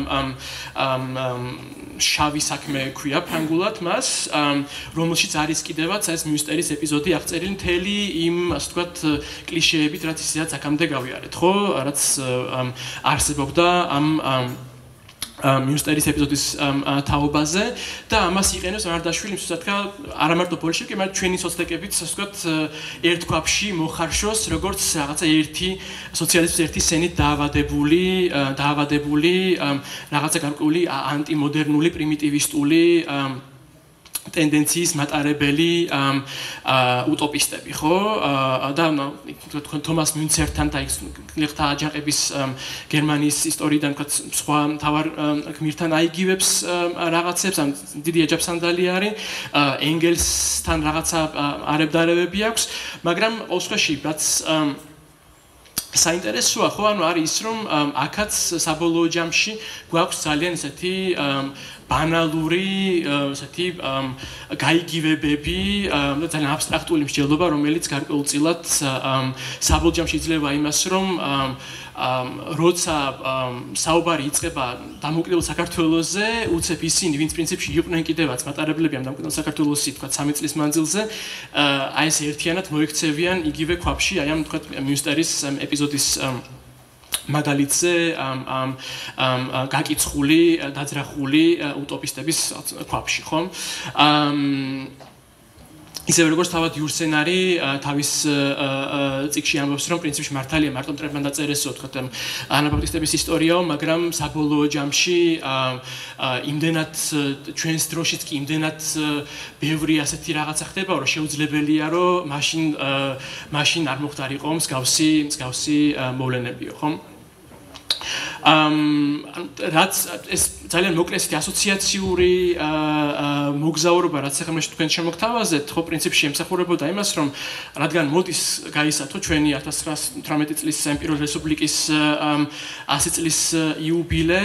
შავი საქმე ქვია ფრანგულად მას, რომელშიც არის კიდევაც ეს მისტერის ეპიზოდი აღწერილი მთელი იმ, ასე ვთქვათ, კლიშეებით, რაც ისედაც აქამდე გავიარეთ, ხო? რაც არსებობდა ამ მისტერის ეპიზოდის თაობაზე და ამას იყენებს მამარდაშვილი მსუსათკა არა მარტო ბოლშევიკი, მაგრამ ჩვენი სოციალისტებიც, ასე ვთქვათ, ერთ ქვაბში მოხარშოს, როგორც რაღაცა ერთი სოციალიზმის ერთი სენით დაავადებული, დაავადებული რაღაცა გარკვეული ანტიმოდერნული პრიმიტივისტული ტენდენციის მატარებელი უტოპისტები, ხო? და თქვენ თომას მიუნცერთან და ლეხთა აჯანყების გერმანიის ისტორიიდან თქვათ სხვა მთავარ გმირთან აიგივებს რაღაცებს, ამ დიდი ეჯაფსანდალი არის, ენგელსთან რაღაცა არებდარებები აქვს, მაგრამ ოსყოში რაც საინტერესოა, ხო, ანუ არის ის, რომ აქაც საბოლოო ჯამში გვაქვს ძალიან ესეთი ბანალური, ესეთი გაიგივებები და ძალიან აბსტრაქტული მსჯელობა, რომელიც გარკვეულწილად საბოლოო ჯამში იძლევა იმას, რომ როცა საუბარი იწყება დამოუკიდებელ საქართველოზე, უცებ ისინი, ვინც პრინციპში იყვნენ კიდევაც მატარებლები ამ დამოუკიდებელ საქართველოსი, თქვა სამი წლის მანძილზე, აი ეს ერთიანად მოიქცევიან იგივე ქვაბში, აი ამ თქვა მიუსტერის ეპიზოდის მაგალითზე ამ ამ ამ გაკიცხული, დაძრახული უტოპისტების ქვაბში, ხო? ისევე როგორც თავად იურსენარი თავის წიგნში ამბობს, რომ პრინციპში მართალია მარტო მტრებმა დაწერესო, თქვათ, ანაბაპტისტების ისტორიაო, მაგრამ საბოლოო ჯამში იმდენად ჩვენს დროშიც კი იმდენად ბევრი ასეთი რაღაცა ხდება, რომ შეუძლებელია, რომ მაშინ მაშინ არ მოხდარიყო მსგავსი მსგავსი მოვლენებიო, ხო? რაც ეს ძალიან მოკლესი ასოციაციური მოგზაურობა, რაც ახლა თქვენ შემოგთავაზეთ, ხო, პრინციპში ემსახურებოდა იმას, რომ რადგან მოდის გაისათო ჩვენი ათას ცხრაას თვრამეტი წლის პირველი რესპუბლიკის ასი წლის იუბილე,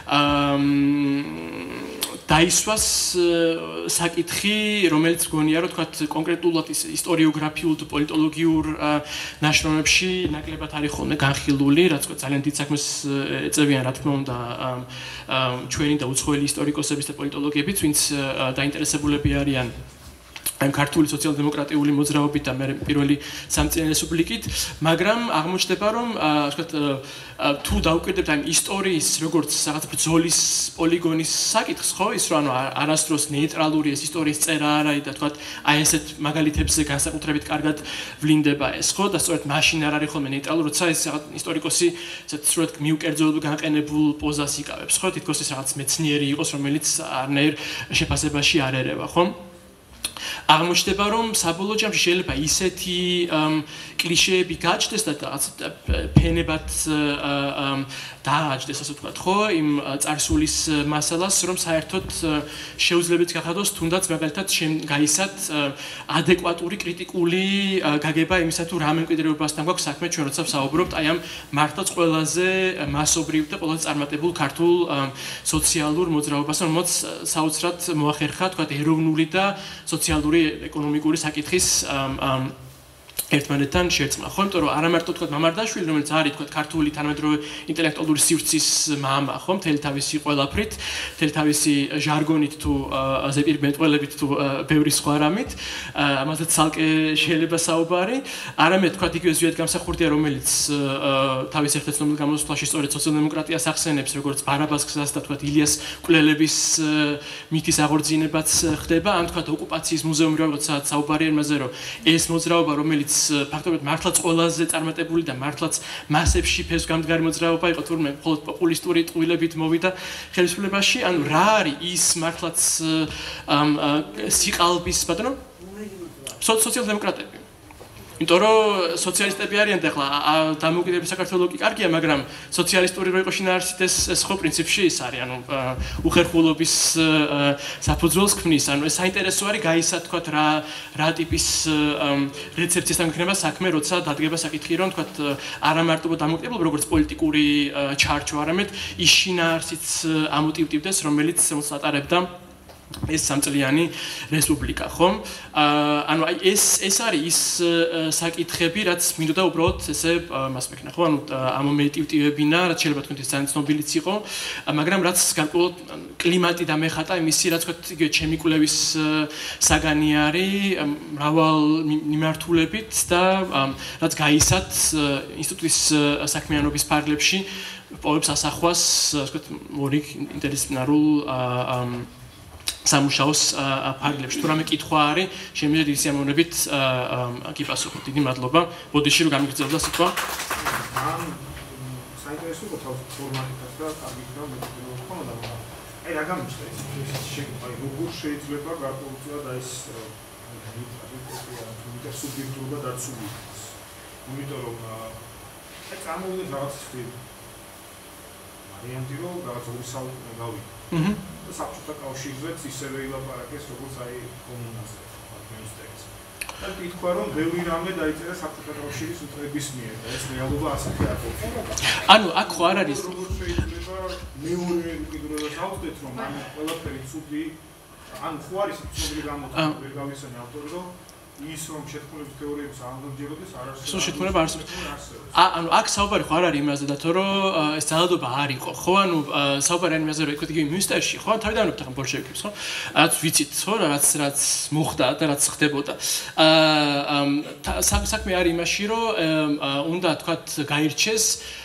დაისვას საკითხი, რომელიც მგონია, რომ თქვათ კონკრეტულად ისტორიოგრაფიულ თუ პოლიტოლოგიურ ნაშრომებში ნაკლებად არის ხოლმე განხილული, რაც თქვათ ძალიან დიდ საქმეს ეწევიან, რა თქმა უნდა, ჩვენი და უცხოელი ისტორიკოსების და პოლიტოლოგებიც, ვინც დაინტერესებულები არიან ამ ქართული სოციალ-დემოკრატიული მოძრაობით და მე პირველი სამწიანი რესპუბლიკით, მაგრამ აღმოჩნდება, რომ ვთქვათ, თუ დაუკვირდებთ ამ ისტორიის როგორც რაღაც ბრძოლის პოლიგონის საკითხს, ხო, ის რომ ანუ არასდროს ნეიტრალური ეს ისტორიის წერა არ არის და ვთქვათ, აი ესეთ მაგალითებზე განსაკუთრებით კარგად ვლინდება ეს, ხო, და სწორედ მაშინ არ არის ხოლმე ნეიტრალური, როცა ეს რაღაც ისტორიკოსი ესეთ სწორედ მიუკერძოებულ განყენებულ პოზას იკავებს, ხო, თითქოს ის რაღაც მეცნიერი იყოს, რომელიც არნაირ შეფასებაში არ ერევა, ხო? აღმოჩნდება, რომ საბოლოო ჯამში შეიძლება ისეთი კლიშეები გაჩნდეს და ფენებად დააჯდეს, ასე ვთქვათ, ხო, იმ წარსულის მასალას, რომ საერთოდ შეუძლებელიც გახადოს თუნდაც მაგალითად გაისათ ადეკვატური კრიტიკული გაგება იმისა, თუ რა მემკვიდრეობასთან გვაქვს საქმე ჩვენ როცა ვსაუბრობთ აი ამ მართლაც ყველაზე მასობრივ და ყველაზე წარმატებულ ქართულ სოციალურ მოძრაობასთან, რომელიც საოცრად მოახერხა, ვთქვათ, ეროვნული და სოციალური ეკონომიკური საკითხის ერთმანეთთან შერწყმა, ხო, იმიტომ რომ არა მარტო თქვა მამარდაშვილი, რომელიც არის თქვა ქართული თანამედროვე ინტელექტუალური სივრცის მამა, ხო, მთელი თავისი ყველაფრით, მთელი თავისი ჟარგონით თუ ზეპირბენტყველებით თუ ბევრი სხვა რამით, ამაზე ცალკე შეიძლება საუბარი, არამედ თქვა იგივე ზვიად გამსახურდია, რომელიც თავის ერთ-ერთ ცნობილ გამოსვლაში სწორედ სოციალ-დემოკრატიას ახსენებს, როგორც ბარაბას გზას და თქვა ილიას მკვლელების მითის აღორძინებაც ხდება, ან თქვა ოკუპაციის მუზეუმი, როდესაც საუბარია იმაზე, რომ ეს მოძრაობა, რომელიც ფაქტობრივად მართლაც ყველაზე წარმატებული და მართლაც მასებში ფესვგამდგარი მოძრაობა იყო, თურმე მხოლოდ პოპულისტური ტყუილებით მოვიდა ხელისუფლებაში, ანუ რა არის ის მართლაც სიყალბის ბატონო სოციალ-დემოკრატები. იმიტომ რომ სოციალისტები არიან და ახლა დამოუკიდებელი საქართველო კი კარგია, მაგრამ სოციალისტური რო იყო შინაარსით ეს ეს ხო პრინციპში ის არის, ანუ უხერხულობის საფუძველს ქმნის, ანუ ეს საინტერესო არის გაისა თქვა რა რა ტიპის რეცეპციასთან იქნება საქმე, როცა დადგება საკითხი, რომ თქვა არა მარტო დამოუკიდებლობა როგორც პოლიტიკური ჩარჩო, არამედ ის შინაარსიც ამოტივტივდეს, რომელიც ატარებდა ეს სამწლიანი რესპუბლიკა, ხო? ანუ აი ეს ეს არის ის საკითხები, რაც მინდოდა უბრალოდ ესე მას მექნა, ხო? ანუ ამომეტივტივებინა, რაც შეიძლება თქვენ ძალიან ცნობილიც იყო, მაგრამ რაც გარკვეულად კლიმატი დამეხატა იმისი, რაც თქვა იგივე ჩემი კვლევის საგანი არის, მრავალ მიმართულებით და რაც გაისად ინსტიტუტის საქმიანობის ფარგლებში პოვებს ასახვას, ასე ვთქვათ, ორი ინტერდისციპლინარულ სამუშაოს ფარგლებში. თუ რამე კითხვა არის, შემიძლია დიდი სიამოვნებით გიპასუხოთ. დიდი მადლობა. ბოდიში რომ გამიგრძელდა სიტყვა. ამ საინტერესო თავის ფორმატითაც და კარგით და მეტყველო ხომ და აი რა გამიჩნდა ეს შეკითხვა, როგორ შეიძლება გარკვეულწილად აი ეს ინტერსუბიექტურობა დაცული იქნას. იმიტომ რომ აი წარმოვიდგინეთ რაღაც ვარიანტი რომ რაღაც ორი საუკუნე გავიდა. აჰა. და საბჭოთა კავშირზეც ისევე ილაპარაკეს როგორც აი კომუნაზე, მინისტრიც. და თქვა რომ ბევრი რამე დაიწერა საბჭოთა კავშირის უთხრების მიერ და ეს რეალობა ასეთი არ ყოფილა. ანუ აქ ხო არ არის როგორ შეიძლება მეორე უკიდურესად ავხდეთ რომ ამ ყველაფერი ცუდი ან ხო არის ცუდი გამოთქმები ვერ გავისწრებთ ავტორი რომ ის რომ შეთქმულების თეორიებს აღგზავნებოდეს არ არის. სულ შეთქმულება არ არსებობს. ანუ აქ საუბარი ხო არ არის იმაზე და თორე ეს ძალადობა არ იყო, ხო? ანუ საუბარი არის იმაზე, რომ იქ იგი მინისტერში, ხო? თავიდანვე ხან ბოლშევიკებს, ხო? რაც ვიცით, ხო? რაც რაც მოხდა და რაც ხდებოდა. აა საქმე არის იმაში, რომ უნდა თქვათ გაირჩეს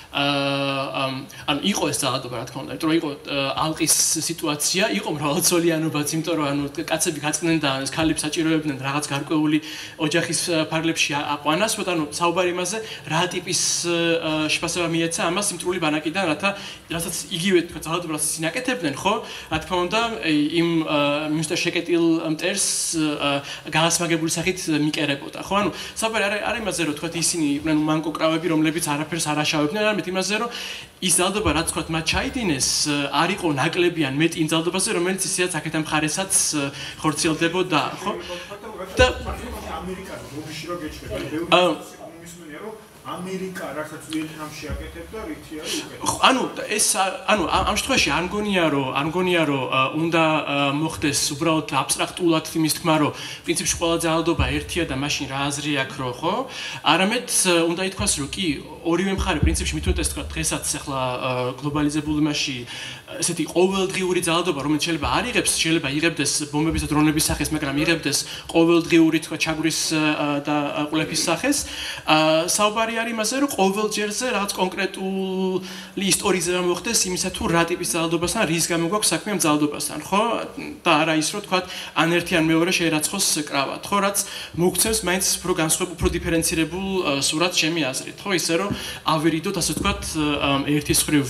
ანუ იყო ეს ძალადობა, რა თქმა უნდა, იმიტომ რომ იყო ალყის სიტუაცია, იყო მრავალწლიანობაც, იმიტომ რომ ანუ კაცები გაწყდნენ და ქალებს საჭიროებდნენ რაღაც გარკვეული ოჯახის ფარგლებში აყვანას, ანუ საუბარი იმაზე, რა ტიპის შეფასება მიეცა ამას სიმტრული ბანაკიდან, რათა რასაც იგივე თქვა ძალადობას სინაკეთებდნენ, ხო? რა თქმა უნდა, იმ მინისტრ შეკეტილ მტერს გაასმაგებული სახით მიკერებოდა, ხო? ანუ საუბარი არის იმაზე, რომ თქვა ისინი იყვნენ მანკოკრავები, რომლებიც არაფერს არ აშავებდნენ, არამედ იმაზე, რომ ის ძალადობა, რაც თქვა მათ ჩაიდინეს, არ იყო ნაკლებიან მეტ იმ ძალადობაზე, რომელიც ისედაც აქეთა მხარესაც ხორციელდებოდა, ხო? და ამერიკაზე რობიში რო გეჩნდება, ბევრი მისმენია, რომ ამერიკა რასაც ვიეტნამში აკეთებდა, რითი არის უკეთესი. ანუ ეს ანუ ამ შემთხვევაში არ მგონია რომ არ მგონია რომ უნდა მოხდეს უბრალოდ აბსტრაქტულად იმის თქმა რომ პრინციპში ყველა ძალადობა ერთია და მაშინ რა აზრი აქვს რო ხო? არამედ უნდა ითქვას რომ კი ორივე მხარე პრინციპში მithumetes თქვა დღესაც ახლა გლობალიზებულ იმაში ესეთი ყოველდღიური ძალადობა რომელიც შეიძლება არ იღებს, შეიძლება იღებდეს ბომბების და დრონების სახეს, მაგრამ იღებდეს ყოველდღიური თქვა ჩაგვრის და ყლეფის სახეს. საუბარი არის იმაზე, რომ ყოველ ჯერზე რაღაც კონკრეტული ისტორიზება მოხდეს იმისა თუ რა ტიპის ძალადობასთან, რის გამო გვაქვს საქმე ამ ძალადობასთან, ხო? და არა ის, რომ თქვა ან ერთი ან მეორე შეერაცხოს კრავად, ხო? რაც მოგცემს მაინც უფრო განსხვავებულ, უფრო დიფერენცირებულ სურათს ჩემი აზრით, ხო? ისე რომ ავერიდოთ, ასე თქვა, ერთის მხრივ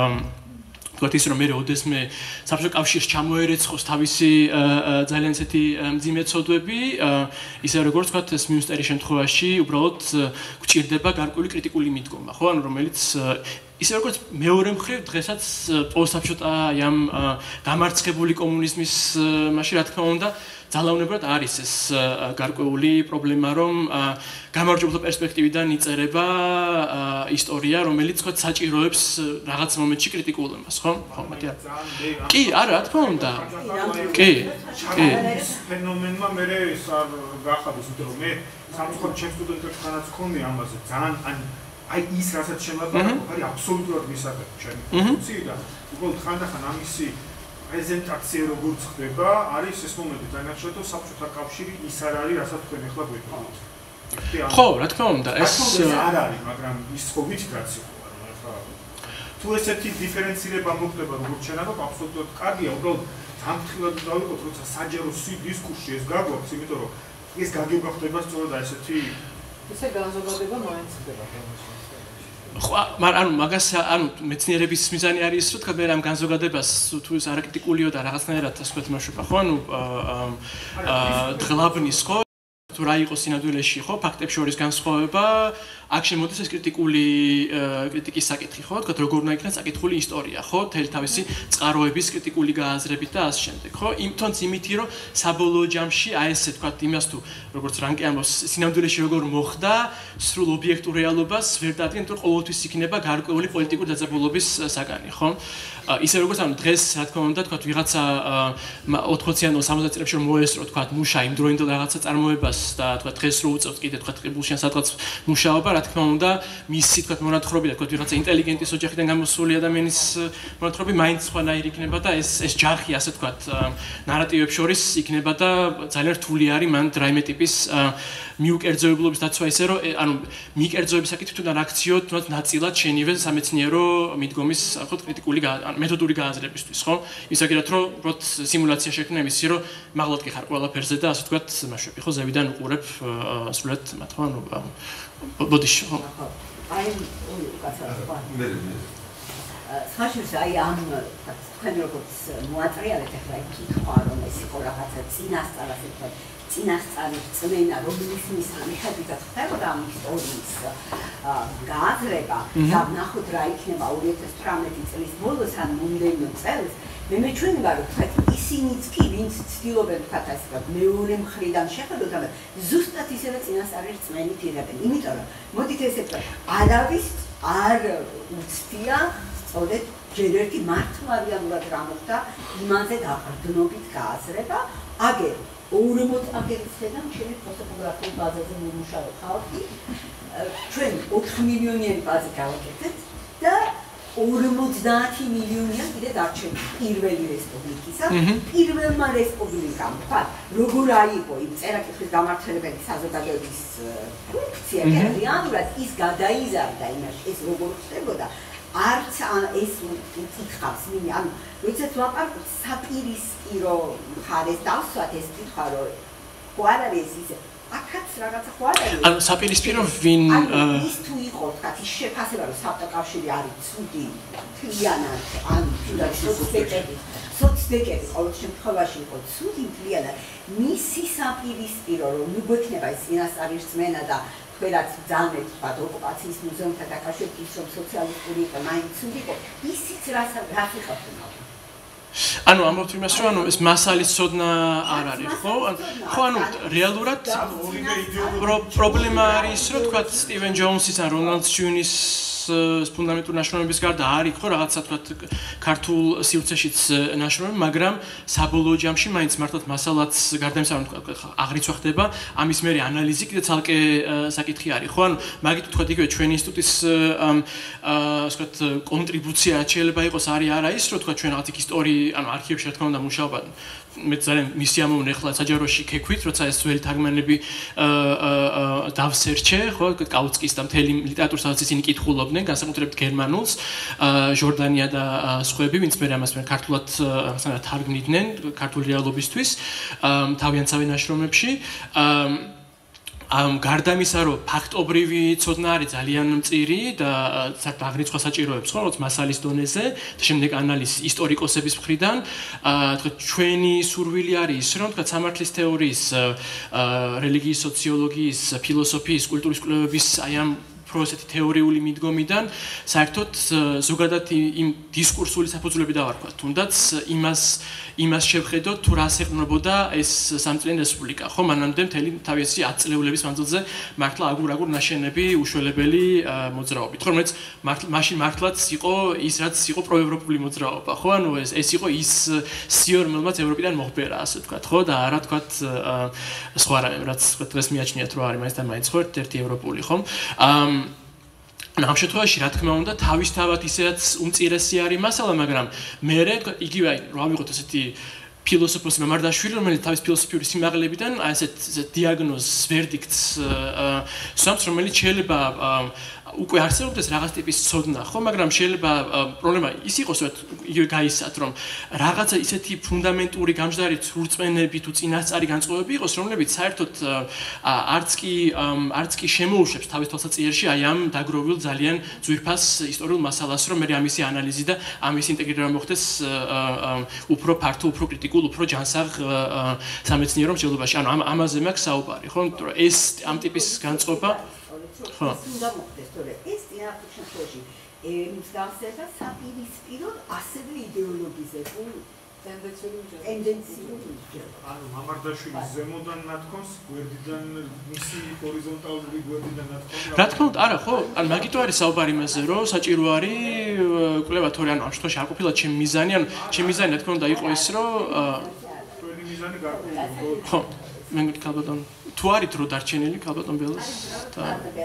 თქვათ ის რომ მე ოდესმე საბჭოთა კავშირს ჩამოერეცხოს თავისი ძალიან ისეთი მძიმე ცოდვები, ისე როგორც თქვათ ეს მინისტრის შემთხვევაში უბრალოდ გვჭირდება გარკვეული კრიტიკული მიდგომა, ხო? ანუ რომელიც ისე როგორც მეორე მხრივ დღესაც პოსტსაბჭოთა ამ დამარცხებული კომუნიზმის მაშინ რა თქმა უნდა ძალაუნებად არის ეს გარკვეული პრობლემა, რომ გამარჯვებულთა პერსპექტივიდან იწერება ისტორია, რომელიც თქვა საჭიროებს რაღაც მომენტში კრიტიკულ ემას, ხო? ხო, მათი არა. კი, არა, რა თქმა უნდა. კი, კი. ფენომენმა მე ეს არ გახადეს, იმიტომ რომ მე სამწუხაროდ ჩემ სტუდენტებთანაც ვქონდი ამაზე ძალიან ან აი ის რასაც შემოგვიყვება, არის აბსოლუტურად მისაღები ჩემი პოზიცია და უბრალოდ ხანდახან ამისი პრეზენტაცია როგორც ხდება, არის ეს მომენტი, განაცხადო საბჭოთა კავშირი ის არ არის, რასაც თქვენ ახლა გვეტყობთ. ხო, რა თქმა უნდა, ეს არ არის, მაგრამ ის ხო ვიცით რაც იყო, ანუ ახლა თუ ესეთი დიფერენცირება მოხდება როგორც შენება, აბსოლუტურად კარგია, უბრალოდ სამთხილად დავიყოთ, როცა საჯარო დისკურსში ეს გაგვაქვს, იმიტომ რომ ეს გაგება ხდება სწორედ ესეთი ესე განზოგადება მაინც ხდება. ხო, მაგრამ ანუ მაგას ანუ მეცნიერების მიზანი არის ის, რომ თქვა მე ამ განზოგადებას თუ ის არაკრიტიკულიო და რაღაცნაირად ასე ვთქვათ, მაშუპა ხო, ანუ აა დღლაბნის ხო თუ რა იყო სინამდვილეში, ხო, ფაქტებს შორის განსხვავება, აქ შემოდის ეს კრიტიკული კრიტიკის საკითხი, ხო, თქვა როგორ უნდა იქნას საკითხული ისტორია, ხო, თელი თავისი წყაროების კრიტიკული გააზრებით და ასე შემდეგ, ხო, იმ თონც იმითი რომ საბოლოო ჯამში აი ესე თქვა იმას თუ როგორც რანკი ამბობს სინამდვილეში როგორ მოხდა სრულ ობიექტურ რეალობას ვერ დადგენ, თუ ყოველთვის იქნება გარკვეული პოლიტიკური დაძაბულობის საგანი, ხო? ისე როგორც ანუ დღეს რა თქმა უნდა თქვა ვიღაცა ოთხმოციან სამოციან წლებში რომ მოესწრო თქვა მუშა იმ დროინდელ რაღაცა წარმოებას და თქვა დღეს რო უწევთ კიდე თქვა ტყიბულში ან სადღაც მუშაობა რა თქმა უნდა მისი თქვა მონათხრობი და თქვა ვიღაცა ინტელიგენტის ოჯახიდან გამოსული ადამიანის მონათხრობი მაინც სხვანაირი იქნება და ეს ეს ჯახი ასე თქვა ნარატივებს შორის იქნება და ძალიან რთული არის მან რაიმე ტიპის მიუკერძოებლობის დაცვა ისე რომ ანუ მიკერძოების საკითხი თუ რეაქციო თუნდაც ნაწილად შენივე სამეცნიერო მიდგომის ხო კრიტიკული მეთოდური გააზრებისთვის ხო ისე რომ უბრალოდ სიმულაცია შექმნა იმისი რომ მაღლად კი ხარ ყველაფერზე და ასე თქვა მასშტაბი ხო ზევიდან უყურებ სულად მათ ხო ანუ ბოდიში ხო აი უკაცრავ მე მე ხაშურს აი ამ თქვენ როგორც მოატრიალეთ ახლა იქ ხო რომ ეს იყო რაღაცა წინასწარ ასე თქვა წინასწარი წმენა რომლის მიხედვითაც ხდებოდა ამ ისტორიის გააზრება და ნახოთ რა იქნება ორი ათას თვრამეტი წლის ბოლოს ან მომდევნო წელს მე მეჩვენება რომ თქვა ისინიც კი ვინც ცდილობენ თქვა ასე მეორე მხრიდან შეხედოთ და ზუსტად ისევე წინასწარი წმენით იღებენ იმიტომ რომ მოდით ესე ვთქვა არავის არ უცდია სწორედ ჯერ ერთი მართლმადიდებლად რა მოხდა იმაზე დაყრდნობით გააზრება აგერ ორმოც აგერციდან ჩემი ფოტოგრაფიულ ბაზაზე მომუშავე ხალხი ჩვენ ოთხ მილიონიანი ბაზი გავაკეთეთ და ორმოცდაათი მილიონია კიდე დარჩენილი პირველი რესპუბლიკისა პირველმა რესპუბლიკამ თქვა როგორ აიღო იმ წერა-კითხვის გამართლებელი საზოგადოების ფუნქცია რეალურად ის გადაიზარდა იმაში ეს როგორ ხდებოდა არც ეს უკითხავს მინი ანუ როდესაც ვაპარაკობ საპირისპირო მხარეს დავსვათ ეს კითხვა რომ ხო არ არის ისე აქაც რაღაცა ხო არ არის ანუ საპირისპირო ვინ ის თუ იყო თქვა ის შეფასება რომ საბჭოთა არის ცუდი თლიანად ან თუნდაც სოციალისტები სოციალისტები ყოველ შემთხვევაში იყო ცუდი თლიანად მისი საპირისპირო რომ მიგექნება ეს წინასწარი რწმენა და რაც ძალიან თქვა ოკუპაციის მუზეუმთან დაკავშირებით რომ სოციალისტური იყო მაინც იყო ისიც რას რას იხავდა ანუ ამბობთ იმას რომ ანუ ეს მასალის ცოდნა არ არის ხო ხო ანუ რეალურად პრობლემა არის რომ თქვა სტივენ ჯონსის ან რონალდ სიუნის ფუნდამენტური ნაშრომების გარდა არის ხო რაღაცა თქვა ქართულ სივრცეშიც ნაშრომი მაგრამ საბოლოო ჯამში მაინც მართლაც მასალაც გარდა იმისა რომ თქვა აღრიცხვა ხდება ამის მერე ანალიზი კიდე ცალკე საკითხი არის ხო ანუ მაგით თქვა იგივე ჩვენი ინსტიტუტის ასე ვთქვათ კონტრიბუცია შეიძლება იყოს არის არა ის რომ თქვა ჩვენ რაღაც ისტორია ანუ არქივებში რა თქმა უნდა მუშაობა მე ძალიან მისი ამოვნე ახლა საჯაროში ქექვით როცა ეს ძველი თარგმანები დავსერჩე ხო კაუცკის და მთელი ლიტერატურას სადაც ისინი კითხულობდნენ განსაკუთრებით გერმანულს ჟორდანია და სხვაები ვინც მე ამას მე ქართულად რაღაცა თარგმნიდნენ ქართული რეალობისთვის თავიანთსავე ნაშრომებში ამ გარდა იმისა რომ ფაქტობრივი ცოდნა არის ძალიან მწირი და საერთოდ აღრიცხვა საჭიროებს ხო როგორც მასალის დონეზე და შემდეგ ანალიზი ისტორიკოსების მხრიდან თქვა ჩვენი სურვილი არის ის რომ თქვა სამართლის თეორიის რელიგიის სოციოლოგიის ფილოსოფიის კულტურის კვლევების აი ამ პროცესით თეორიული მიდგომიდან საერთოდ ზოგადად იმ დისკურსული საფუძვლები დავარქვათ თუნდაც იმას იმას შევხედოთ თუ რას ეყრდნობოდა ეს სამწლიანი რესპუბლიკა ხო მანამდე მთელი თავისი ათ წლეულების მანძილზე მართლა აგურ-აგურ ნაშენები უშველებელი მოძრაობით ხო რომელიც მაშინ მართლაც იყო ის რაც იყო პროევროპული მოძრაობა ხო ანუ ეს ეს იყო ის სიორ რომელმაც ევროპიდან მოხბერა ასე ვთქვათ ხო და არა თქვათ სხვა რამე რაც დღეს მიაჩნიათ რომ არის მაინც და მაინც ხო ერთი ევროპული ხო ამ შემთხვევაში რა თქმა უნდა თავისთავად ისეაც უმწირესი არის მასალა მაგრამ მე იგივე რა ვიყოთ ესეთი ფილოსოფოსი მამარდაშვილი რომელიც თავის ფილოსოფიური სიმაღლებიდან აი ესეთ დიაგნოზს ვერდიქტს სვამს რომელიც შეიძლება უკვე არსებობდეს რაღაც ტიპის ცოდნა, ხო, მაგრამ შეიძლება პრობლემა ის იყოს, რომ იგივე გაისად, რომ რაღაცა ისეთი ფუნდამენტური გამჯდარი რწმენები თუ წინასწარი განწყობები იყოს, რომლებიც საერთოდ არც კი არც კი შემოუშვებს თავის თვალსაჩინოში აი ამ დაგროვილ ძალიან ძვირფას ისტორიულ მასალას, რომ მე ამისი ანალიზი და ამის ინტეგრირება მოხდეს უფრო ფართო, უფრო კრიტიკულ, უფრო ჯანსაღ სამეცნიერო მსჯელობაში. ანუ ამ ამაზე მაქვს საუბარი, ხო? ეს ამ ტიპის განწყობა ხო. უნდა მოხდეს, თორე ეს თეატრის შემთხვევაში მსგავსება საპირისპირო ასევე იდეოლოგიზებულ ტენდენციურ ანუ მამარდაშვილის ზემოდან ნათქვამს, გვერდიდან მისი ჰორიზონტალური გვერდიდან ნათქვამს. რა თქმა უნდა, არა, ხო? ან მაგითო არის საუბარი იმაზე, რომ საჭირო არის კვლევა, თორე ანუ ამ შემთხვევაში არ ყოფილა ჩემი მიზანი, ანუ ჩემი მიზანი რა თქმა უნდა იყო ის, რომ თქვენი მიზანი გარკვეულია. ხო, მე მგონი ქალბატონ თუ არის დრო დარჩენილი ქალბატონ ბელას და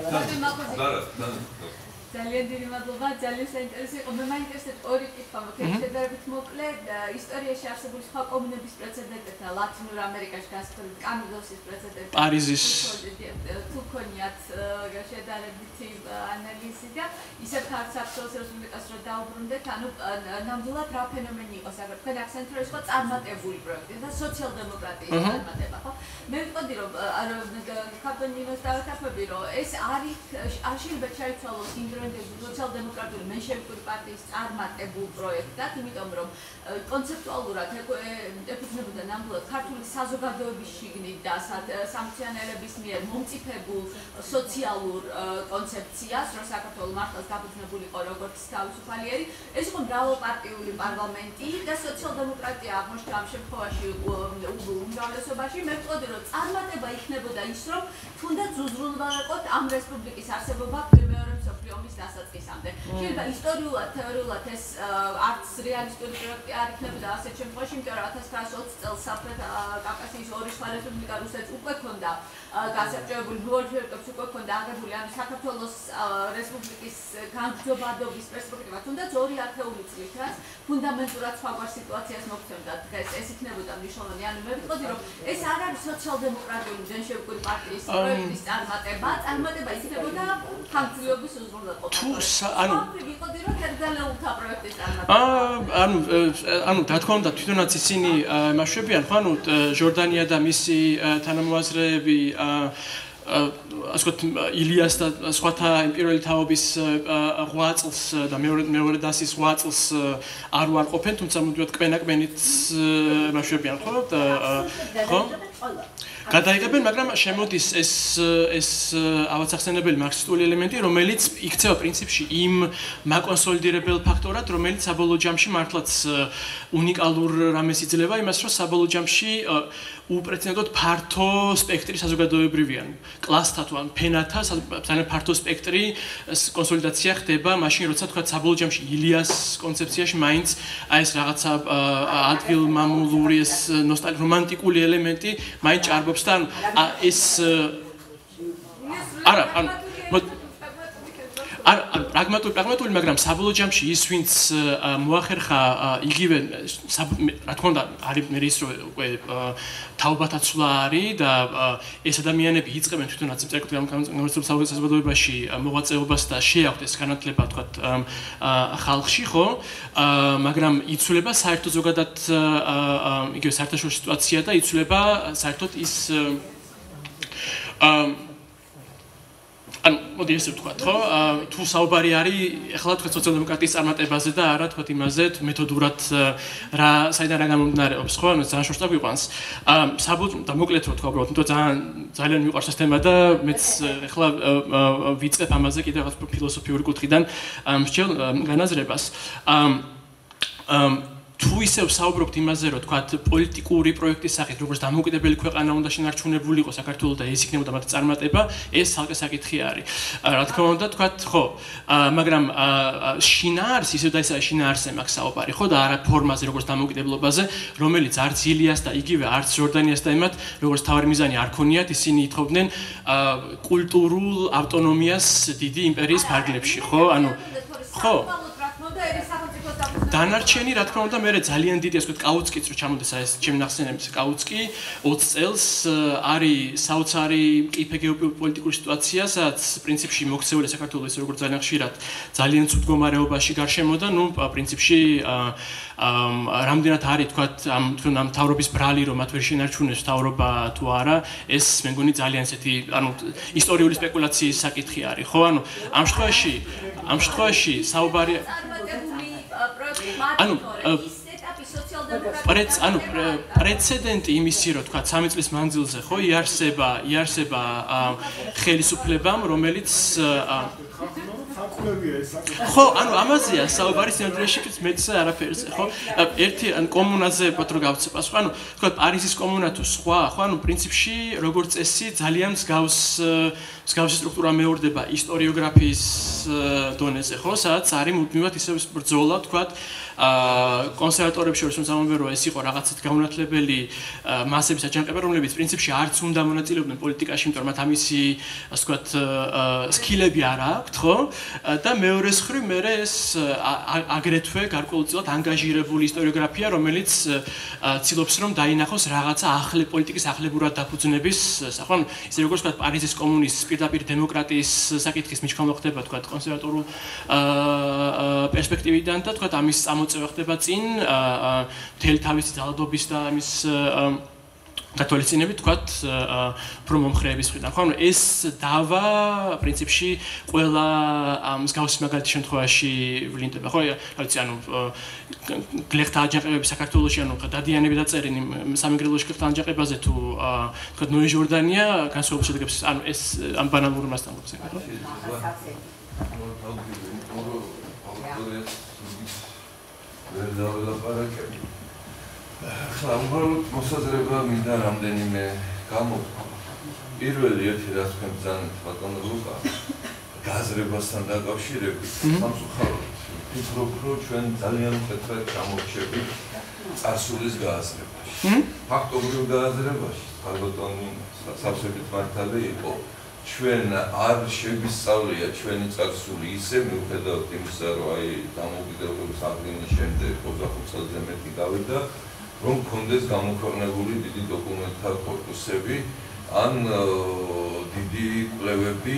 ძალიან დიდი მადლობა, ძალიან საინტერესო იყო. მე მაინტერესებს ორი კითხვა მოქცევით შედარებით მოკლე ისტორიაში არსებული სხვა კომუნების პრეცედენტებთან ლათინურ ამერიკაში გასწრებით კამილოსის პრეცედენტი პარიზის თუ ქონიათ შედარებითი ანალიზი და ისევ ხარ საქართველოს რესპუბლიკას რო დაუბრუნდეთ, ანუ ნამდვილად რა ფენომენი იყო საქართველოს. თქვენ აქცენტი რო იყო წარმატებული პროექტი და სოციალ-დემოკრატიის წარმატება, ხო? მე ვიტყოდი რომ კაპონინოს დავეთაფები რომ ეს არის არ შეიძლება ჩაიცვალოს იმ სოციალ-დემოკრატიული მენშევიკური პარტიის წარმატებულ პროექტად, იმიტომ რომ კონცეპტუალურად ეფუძნებოდა ნამდვილად ქართული საზოგადოების შიგნით და სამცენელების მიერ მომწიფებულ სოციალურ კონცეფციას, რომ საქართველოს მართლაც დაფუძნებული იყო როგორც თავისუფალიერი. ეს იყო მრავალპარტიული პარლამენტი და სოციალ-დემოკრატია აღმოჩნდა ამ შემთხვევაში უმრავლესობაში. მე ვიტყოდი რომ წარმატება იქნებოდა ის, რომ თუნდაც უზრუნველყოთ ამ რესპუბლიკის არსებობა მეორე მსოფლიო ომის დასაწყისამდე. შეიძლება ისტორიულად, თეორიულად ეს არც რეალისტური პროექტი არ იქნებოდა ასეთ შემთხვევაში, იმიტომ რომ ათას ცხრაასი ოცი წელს სამხრეთ კავკასიის ორი სხვა რესპუბლიკა რუსეთს უკვე ჰქონდა გასაბჭოებული ბოლშევიკებს უკვე ჰქონდა აღებული, ანუ საქართველოს რესპუბლიკის განმჯობადობის პერსპექტივა, თუნდაც ორი ათეული წლით, რაც ფუნდამენტურად სხვაგვარ სიტუაციას მოგვცემდა დღეს, ეს იქნებოდა მნიშვნელოვანი. ანუ მე ვიტყოდი, რომ ეს არ არის სოციალ-დემოკრატიული მენშევიკური პარტიის პროექტის წარმატება, წარმატება იქნებოდა ხანგრძლივობის უზრუნველყოფა. თუ ანუ ვიტყოდი, რომ თერგალეულთა პროექტის წარმატება. ანუ ანუ რა თქმა უნდა თვითონაც ისინი მაშვებიან, ხო, ანუ ჟორდანია და მისი თანამოაზრეები ასე ვთქვათ ილიას და სხვათა იმპერიული თაობის ღვაწლს და მეორე მეორე დასის ღვაწლს არ უარყოფენ, თუმცა მუდმივად კბენაკბენით მაშვებიან, ხო? ხო? გადაიღებენ, მაგრამ შემოდის ეს ეს ავაცახსენებელი მარქსისტული ელემენტი, რომელიც იქცევა პრინციპში იმ მაკონსოლიდირებელ ფაქტორად, რომელიც საბოლოო ჯამში მართლაც უნიკალურ რამეს იძლევა, იმას, რომ საბოლოო ჯამში უპრეცედენტოდ ფართო სპექტრი საზოგადოებრივიან კლასთა თუ ან ფენათა ძალიან ფართო სპექტრი კონსოლიდაცია ხდება მაშინ, როცა თქვა საბოლოო ჯამში ილიას კონცეფციაში მაინც აი ეს რაღაცა ადგილმამულური ეს ნოსტალგიური რომანტიკული ელემენტი მაინც ჭარბობს და ეს არა ანუ არ პრაგმატული პრაგმატული, მაგრამ საბოლოო ჯამში ის ვინც მოახერხა იგივე რა თქმა უნდა არის მე ის რომ უკვე თაობათა ცვლა არის და ეს ადამიანები იწყებენ თვითონაც წერტილ საზოგადოებაში მოღვაწეობას და შეახვდეს განათლება თქვა ხალხში, ხო? მაგრამ იცვლება საერთო ზოგადად იგივე საერთაშორისო სიტუაცია და იცვლება საერთოდ ის ანუ მოდი ესე ვთქვათ, ხო? თუ საუბარი არის ახლა თქვა სოციალ-დემოკრატიის წარმატებაზე და არა თქვა იმაზე მეთოდურად რა საიდან რა გამომდინარეობს, ხო? ანუ ძალიან შორს დაგვიყვანს. საბოლოოდ და მოკლედ რო თქვა, უბრალოდ, იმიტომ ძალიან ძალიან მიყვარს ეს თემა და მეც ახლა ვიწყებ ამაზე კიდევ რაღაც ფილოსოფიური კუთხიდან მსჯელ განაზრებას. თუ ისევ საუბრობთ იმაზე, რომ თქვა პოლიტიკური პროექტის სახით, როგორც დამოუკიდებელი ქვეყანა უნდა შენარჩუნებული იყოს საქართველოს და ეს იქნებოდა მათი წარმატება, ეს ცალკე საკითხი არის. რა თქმა უნდა, თქვა, ხო, მაგრამ შინაარსი, ისევ და ისე შინაარსზე მაქვს საუბარი, ხო, და არა ფორმაზე, როგორც დამოუკიდებლობაზე, რომელიც არც ილიას და იგივე არც ჟორდანიას და იმათ, როგორც თავარი მიზანი არ ქონიათ, ისინი ითხოვდნენ კულტურულ ავტონომიას დიდი იმპერიის ფარგლებში, ხო? ანუ ხო. დანარჩენი რა თქმა უნდა მე ძალიან დიდი ასე ვთქვათ კაუცკიც რო ჩამოდეს აი ეს ჩემი ნახსენების კაუცკი ოცი წელს არის საოცარი მყიფე გეოპოლიტიკური სიტუაცია სადაც პრინციპში მოქცეულია საქართველოს ისე როგორც ძალიან ხშირად ძალიან ცუდ მდგომარეობაში გარშემო და ნუ პრინციპში რამდენად არის თქვათ ამ თუნ ამ თავრობის ბრალი რომ მათ ვერ შენარჩუნეს თავრობა თუ არა ეს მე მგონი ძალიან ესეთი ანუ ისტორიული სპეკულაციის საკითხი არის ხო ანუ ამ შემთხვევაში ამ შემთხვევაში საუბარი ანუ პრეც ანუ პრეცედენტი იმისი რომ თქვა სამი წლის მანძილზე ხო იარსება იარსება ხელისუფლებამ რომელიც ხო ანუ ამაზეა საუბარი სინამდვილეშიც მეც არაფერზე ხო ერთი ან კომუნაზე პატრო გავცე პასუხი ანუ თქვა პარიზის კომუნა თუ სხვა ხო ანუ პრინციპში როგორც წესი ძალიან მსგავს მსგავსი სტრუქტურა მეორდება ისტორიოგრაფიის დონეზე ხო სადაც არის მუდმივად ისე ბრძოლა თქვა კონსერვატორებს შორის რომ სამომე რომ ეს იყო რაღაცით გაუნათლებელი მასების აჯანყება რომლებიც პრინციპში არც უნდა მონაწილეობდნენ პოლიტიკაში იმიტომ რომ მათ ამისი ასე ვთქვათ სკილები არ აქვთ ხო და მეორეს მხრივ მე ეს აგრეთვე გარკვეულწილად ანგაჟირებული ისტორიოგრაფია რომელიც ცდილობს რომ დაინახოს რაღაცა ახლე პოლიტიკის ახლებურად დაფუძნების ხო ისე როგორც ვთქვათ პარიზის კომუნის პირდაპირ დემოკრატიის საკითხის მიჩქომა ხდება ვთქვათ კონსერვატორულ პერსპექტივიდან და ვთქვათ ამის მოწევა ხდება წინ მთელი თავისი ძალადობის და ამის კათოლიციზმით თქვათ უფრო მომხრეების მხრიდან ხო ანუ ეს დავა პრინციპში ყველა მსგავსი მაგალითის შემთხვევაში ვლინდება ხო რა ვიცი ანუ გლეხთა აჯანყებები საქართველოში ანუ დადიანები დაწერინი სამეგრელოში გლეხთა აჯანყებაზე თუ თქვათ ნოე ჟორდანია განსხვავებულ შედეგებს ანუ ეს ამ ბანალურ მასთან გქცევა ხო ვერ დაველაპარაკები. ხლა უბრალოდ მოსაზრება მინდა რამდენიმე გამოთქვა. პირველი ერთი რაც თქვენ ბრძანეთ ბატონო ლუკა გაზრებასთან დაკავშირებით სამწუხაროდ ვფიქრობ რომ ჩვენ ძალიან მყეთრად გამორჩებით წარსულის გააზრებაში. ფაქტობრივ გააზრებაში ბატონი სავსებით მართალი იყო ჩვენ არ შეგვისწავლია ჩვენი წარსული ისე მიუხედავად იმისა რომ აი დამოუკიდებლობის აღდგენის შემდეგ ოცდახუთ წელზე მეტი გავიდა რომ კონდეს გამოქვეყნებული დიდი დოკუმენტთა კორპუსები ან დიდი კვლევები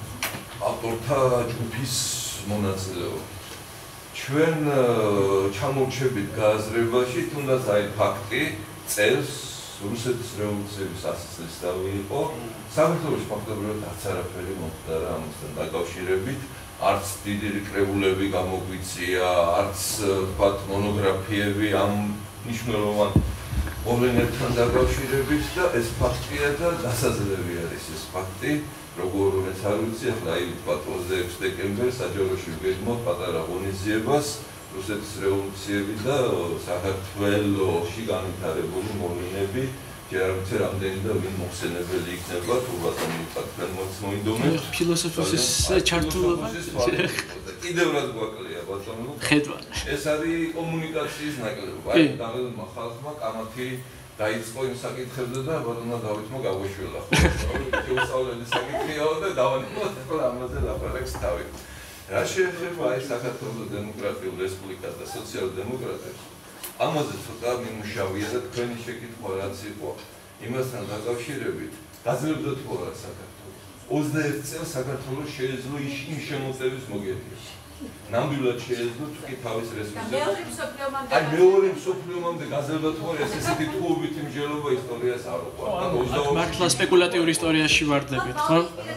ავტორთა ჯგუფის მონაწილეობით ჩვენ ჩამორჩებით გააზრებაში თუნდაც აი ფაქტი წელს რუსეთის რევოლუციის ასი წლის დავი იყო საქართველოს ფაქტობრივად არც არაფერი მომხდარა ამასთან დაკავშირებით არც დიდი კრებულები გამოგვიწია არც ვთქვათ მონოგრაფიები ამ მნიშვნელოვან მოვლენებთან დაკავშირებით და ეს ფაქტია და დასაძლევი არის ეს ფაქტი როგორ მეც არ ვიცი ახლა აი ვთქვათ ოცდაექვსი დეკემბერს საჯაროში ვგეგმოთ პატარა ღონისძიებას რუსეთის რევოლუციები და საქართველოში განვითარებული მოვლენები ჯერ არ ვიცი რამდენი და ვინ მოხსენებელი იქნება თუ ბატონი თქვენ მოინდომეთ ფილოსოფიის ჩართულობა კიდევ რაც გვაკლია ბატონო ხედვა ეს არის კომუნიკაციის ნაკლებობა აი დაველმა ხალხმა კამათი დაიწყო იმ საკითხებზე და ბატონმა დავითმა გაგვეშველა ხო შეუსწავლელი საკითხიაო და დავანებოთ ახლა ამაზე ლაპარაკს თავი რა შეეხება აი საქართველოს დემოკრატიულ რესპუბლიკას და სოციალ-დემოკრატებს ამაზე ცოტა მიმუშავია და თქვენი შეკითხვა რაც იყო იმასთან დაკავშირებით გაძლევდა თუ არა საქართველოს ოცდაერთი წელს საქართველოს შეეძლო იმ შემოწევის მოგებია ნამდვილად შეეძლო თუ კი თავის რესურსებს აი მეორე მსოფლიო ომამდე გაძლევდა თუ არა ეს ესეთი თუობითი მსჯელობა ისტორიას არ უყვარდა მართლა სპეკულატიური ისტორიაში ვარდებით ხო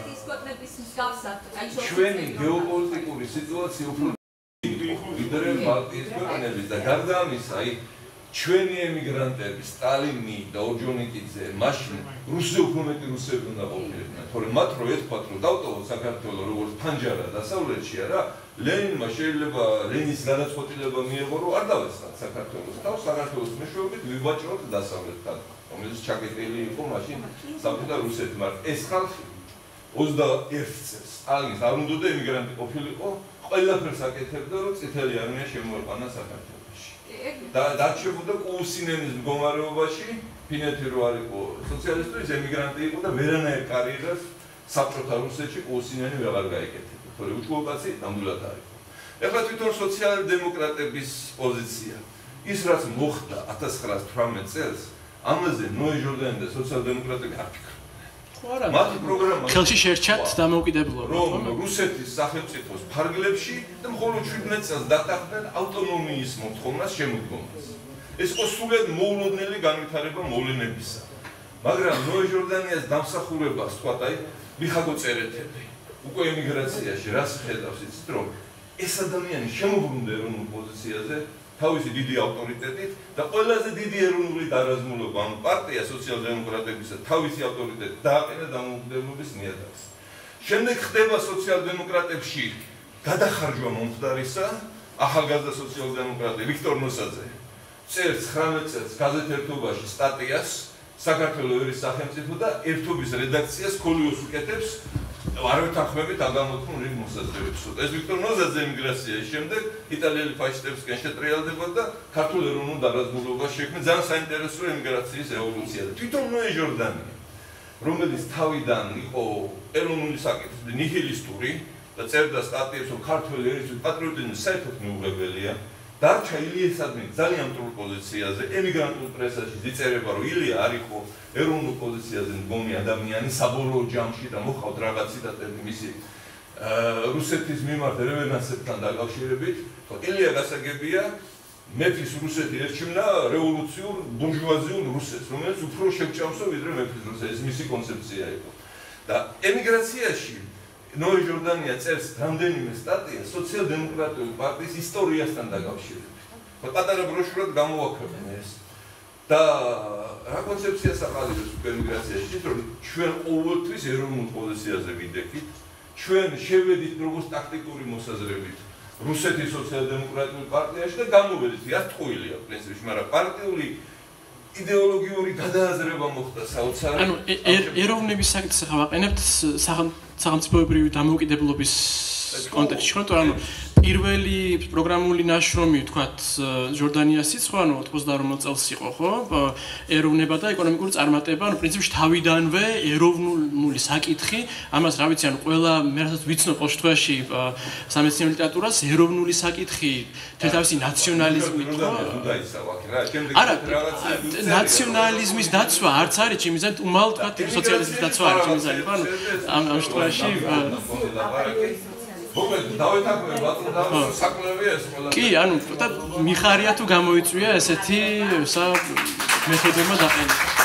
ჩვენი გეოპოლიტიკური სიტუაცია უფრო ვიდრე ბალტიის ქვეყნების და გარდა ამისა აი ჩვენი ემიგრანტები სტალინი და ორჯონიკიძე მაშინ რუსი უფრო მეტი რუსები უნდა ყოფილიყვნენ თორემ მათ რო ეთქვათ რომ დავტოვოთ საქართველოს როგორც ფანჯარა დასავლეთში არა ლენინმა შეიძლება ლენის გადაწყვეტილება მიეღო რომ არ დავესხათ საქართველოს თავს საქართველოს მეშვეობით ვიბაჭროთ დასავლეთთან რომელიც ჩაკეტილი იყო მაშინ საბჭოთა რუსეთი მაგრამ ეს ხალხი ოცდაერთი წელს სტალინის არ უნდა და ემიგრანტი ყოფილიყო ყველაფერს აკეთებდა რომ წითელი არმია შემოეყვანა საქართველოში და დარჩებოდა კუსინენის მდგომარეობაში ფინეთი რო არ იყო სოციალისტური ემიგრანტი იყო და ვერანაირ კარიერას საბჭოთა რუსეთში კუსინენი ვეღარ გაეკეთებდა თორე უჩვეულკაცი ნამდვილად არ იყო ეხლა თვითონ სოციალ-დემოკრატების პოზიცია. ის რაც მოხდა ათას ცხრაას თვრამეტ წელს, ამაზე ნოე ჟორდანი და სოციალ-დემოკრატები არ ფიქრობდნენ. მათი პროგრამა ხელში შერჩათ დამოუკიდებლობა, რომ რუსეთის სახელმწიფოს ფარგლებში და მხოლოდ შვიდმეტ წელს დათანხმდნენ ავტონომიის მოთხოვნას შემოდგომას. ეს იყო სულად მოულოდნელი განვითარება მოვლენებისა. მაგრამ ნოე ჟორდანიას დამსახურებას თქვა, აი, მიხაგო წერეთელი უკვე ემიგრაციაში რას ხედავს იცით, რომ ეს ადამიანი შემოbrunდა ეროვნულ პოზიციაზე თავისი დიდი ავტორიტეტით და ყველაზე დიდი ეროვნული დარაზმულობა ამ პარტია სოციალ-დემოკრატებისა თავისი ავტორიტეტით დააყენა დამოუკიდებლობის ნიადაგს. შემდეგ ხდება სოციალ-დემოკრატებში გადახარჯვა მომხდარისა, ახალგაზრდა სოციალ-დემოკრატი ვიქტორ ნოსაძე წერს ცხრამეტ წელს გაზეთ ერთობაში სტატიას საქართველოს ერის სახელმწიფო და ერთობის რედაქციას კოლიოს უკეთებს არ ვეთანხმებით აგამოთმულ იმ მოსაზრებებს. ეს ვიქტორ ნოსაძე ემიგრაციის შემდეგ იტალიელი ფაშისტებისგან შეტრიალდება და ქართულ ეროვნულ დარაზმულობას შექმნა. ძალიან საინტერესო ემიგრაციის ევოლუცია და თვითონ ნოე ჟორდანია, რომელიც თავიდან იყო ეროვნული საკითხის ნიჰილისტური და წერდა სტატიებს, რომ ქართული ერისთვის პატრიოტიზმი საერთოდ მიუღებელია. დარჩა ილიესადმი ძალიან მტრულ პოზიციაზე, ემიგრანტულ პრესაში იწერება, რომ ილია არ იყო ეროვნულ პოზიციაზე მდგომი ადამიანი საბოლოო ჯამში და მოხავთ რაღაც ციტატები მისი რუსეთის მიმართ რევენანსებთან დაკავშირებით. ილია გასაგებია, მეფის რუსეთი ერჩივნა რევოლუციურ ბურჟუაზიულ რუსეთს, რომელიც უფრო შეგვჭამსო ვიდრე მეფის რუსეთი, ეს მისი კონცეფცია იყო. და ემიგრაციაში ნოე ჟორდანია წერს რამდენიმე სტატია სოციალ-დემოკრატიული პარტიის ისტორიასთან დაკავშირებით. პატარა ბროშურად გამოვაქვეყნე ეს. და რა კონცეფციას აყალიბებს უკვე ემიგრაციაში, რომ ჩვენ ყოველთვის ეროვნულ პოზიციაზე ვიდექით, ჩვენ შევედით როგორც ტაქტიკური მოსაზრებით რუსეთის სოციალ-დემოკრატიულ პარტიაში და გამოვედით, ეს ტყუილია პრინციპში, მაგრამ პარტიული იდეოლოგიური გადააზრება მოხდა საოცარი. ანუ ეროვნების საკითხს ახლა ვაყენებთ სახელმწიფოებრივი დამოუკიდებლობის კონტექსტში, ხო? ანუ პირველი პროგრამული ნაშრომი, თქვათ, ჟორდანიასიც, ხო, ანუ ოცდაოთხ წელს იყო, ხო? ეროვნება და ეკონომიკური წარმატება, ანუ პრინციპში თავიდანვე ეროვნული საკითხი, ამას რა ვიცი, ანუ ყველა მე რასაც ვიცნობ ყოველ შემთხვევაში სამეცნიერო ლიტერატურას, ეროვნული საკითხი, თავისი ნაციონალიზმით, ხო? არა, ნაციონალიზმის დაცვა არც არის ჩემიზან, უმალ თქვათ, სოციალიზმის დაცვა არის ჩემიზან, ხო? ანუ ამ ამ შემთხვევაში მოგეთ დავეთანხმებ ბატონო და საკლებია ეს ყველა. კი, ანუ და მიხარია თუ გამოიწვია ესეთი სა მეთოდებმა დაყენება.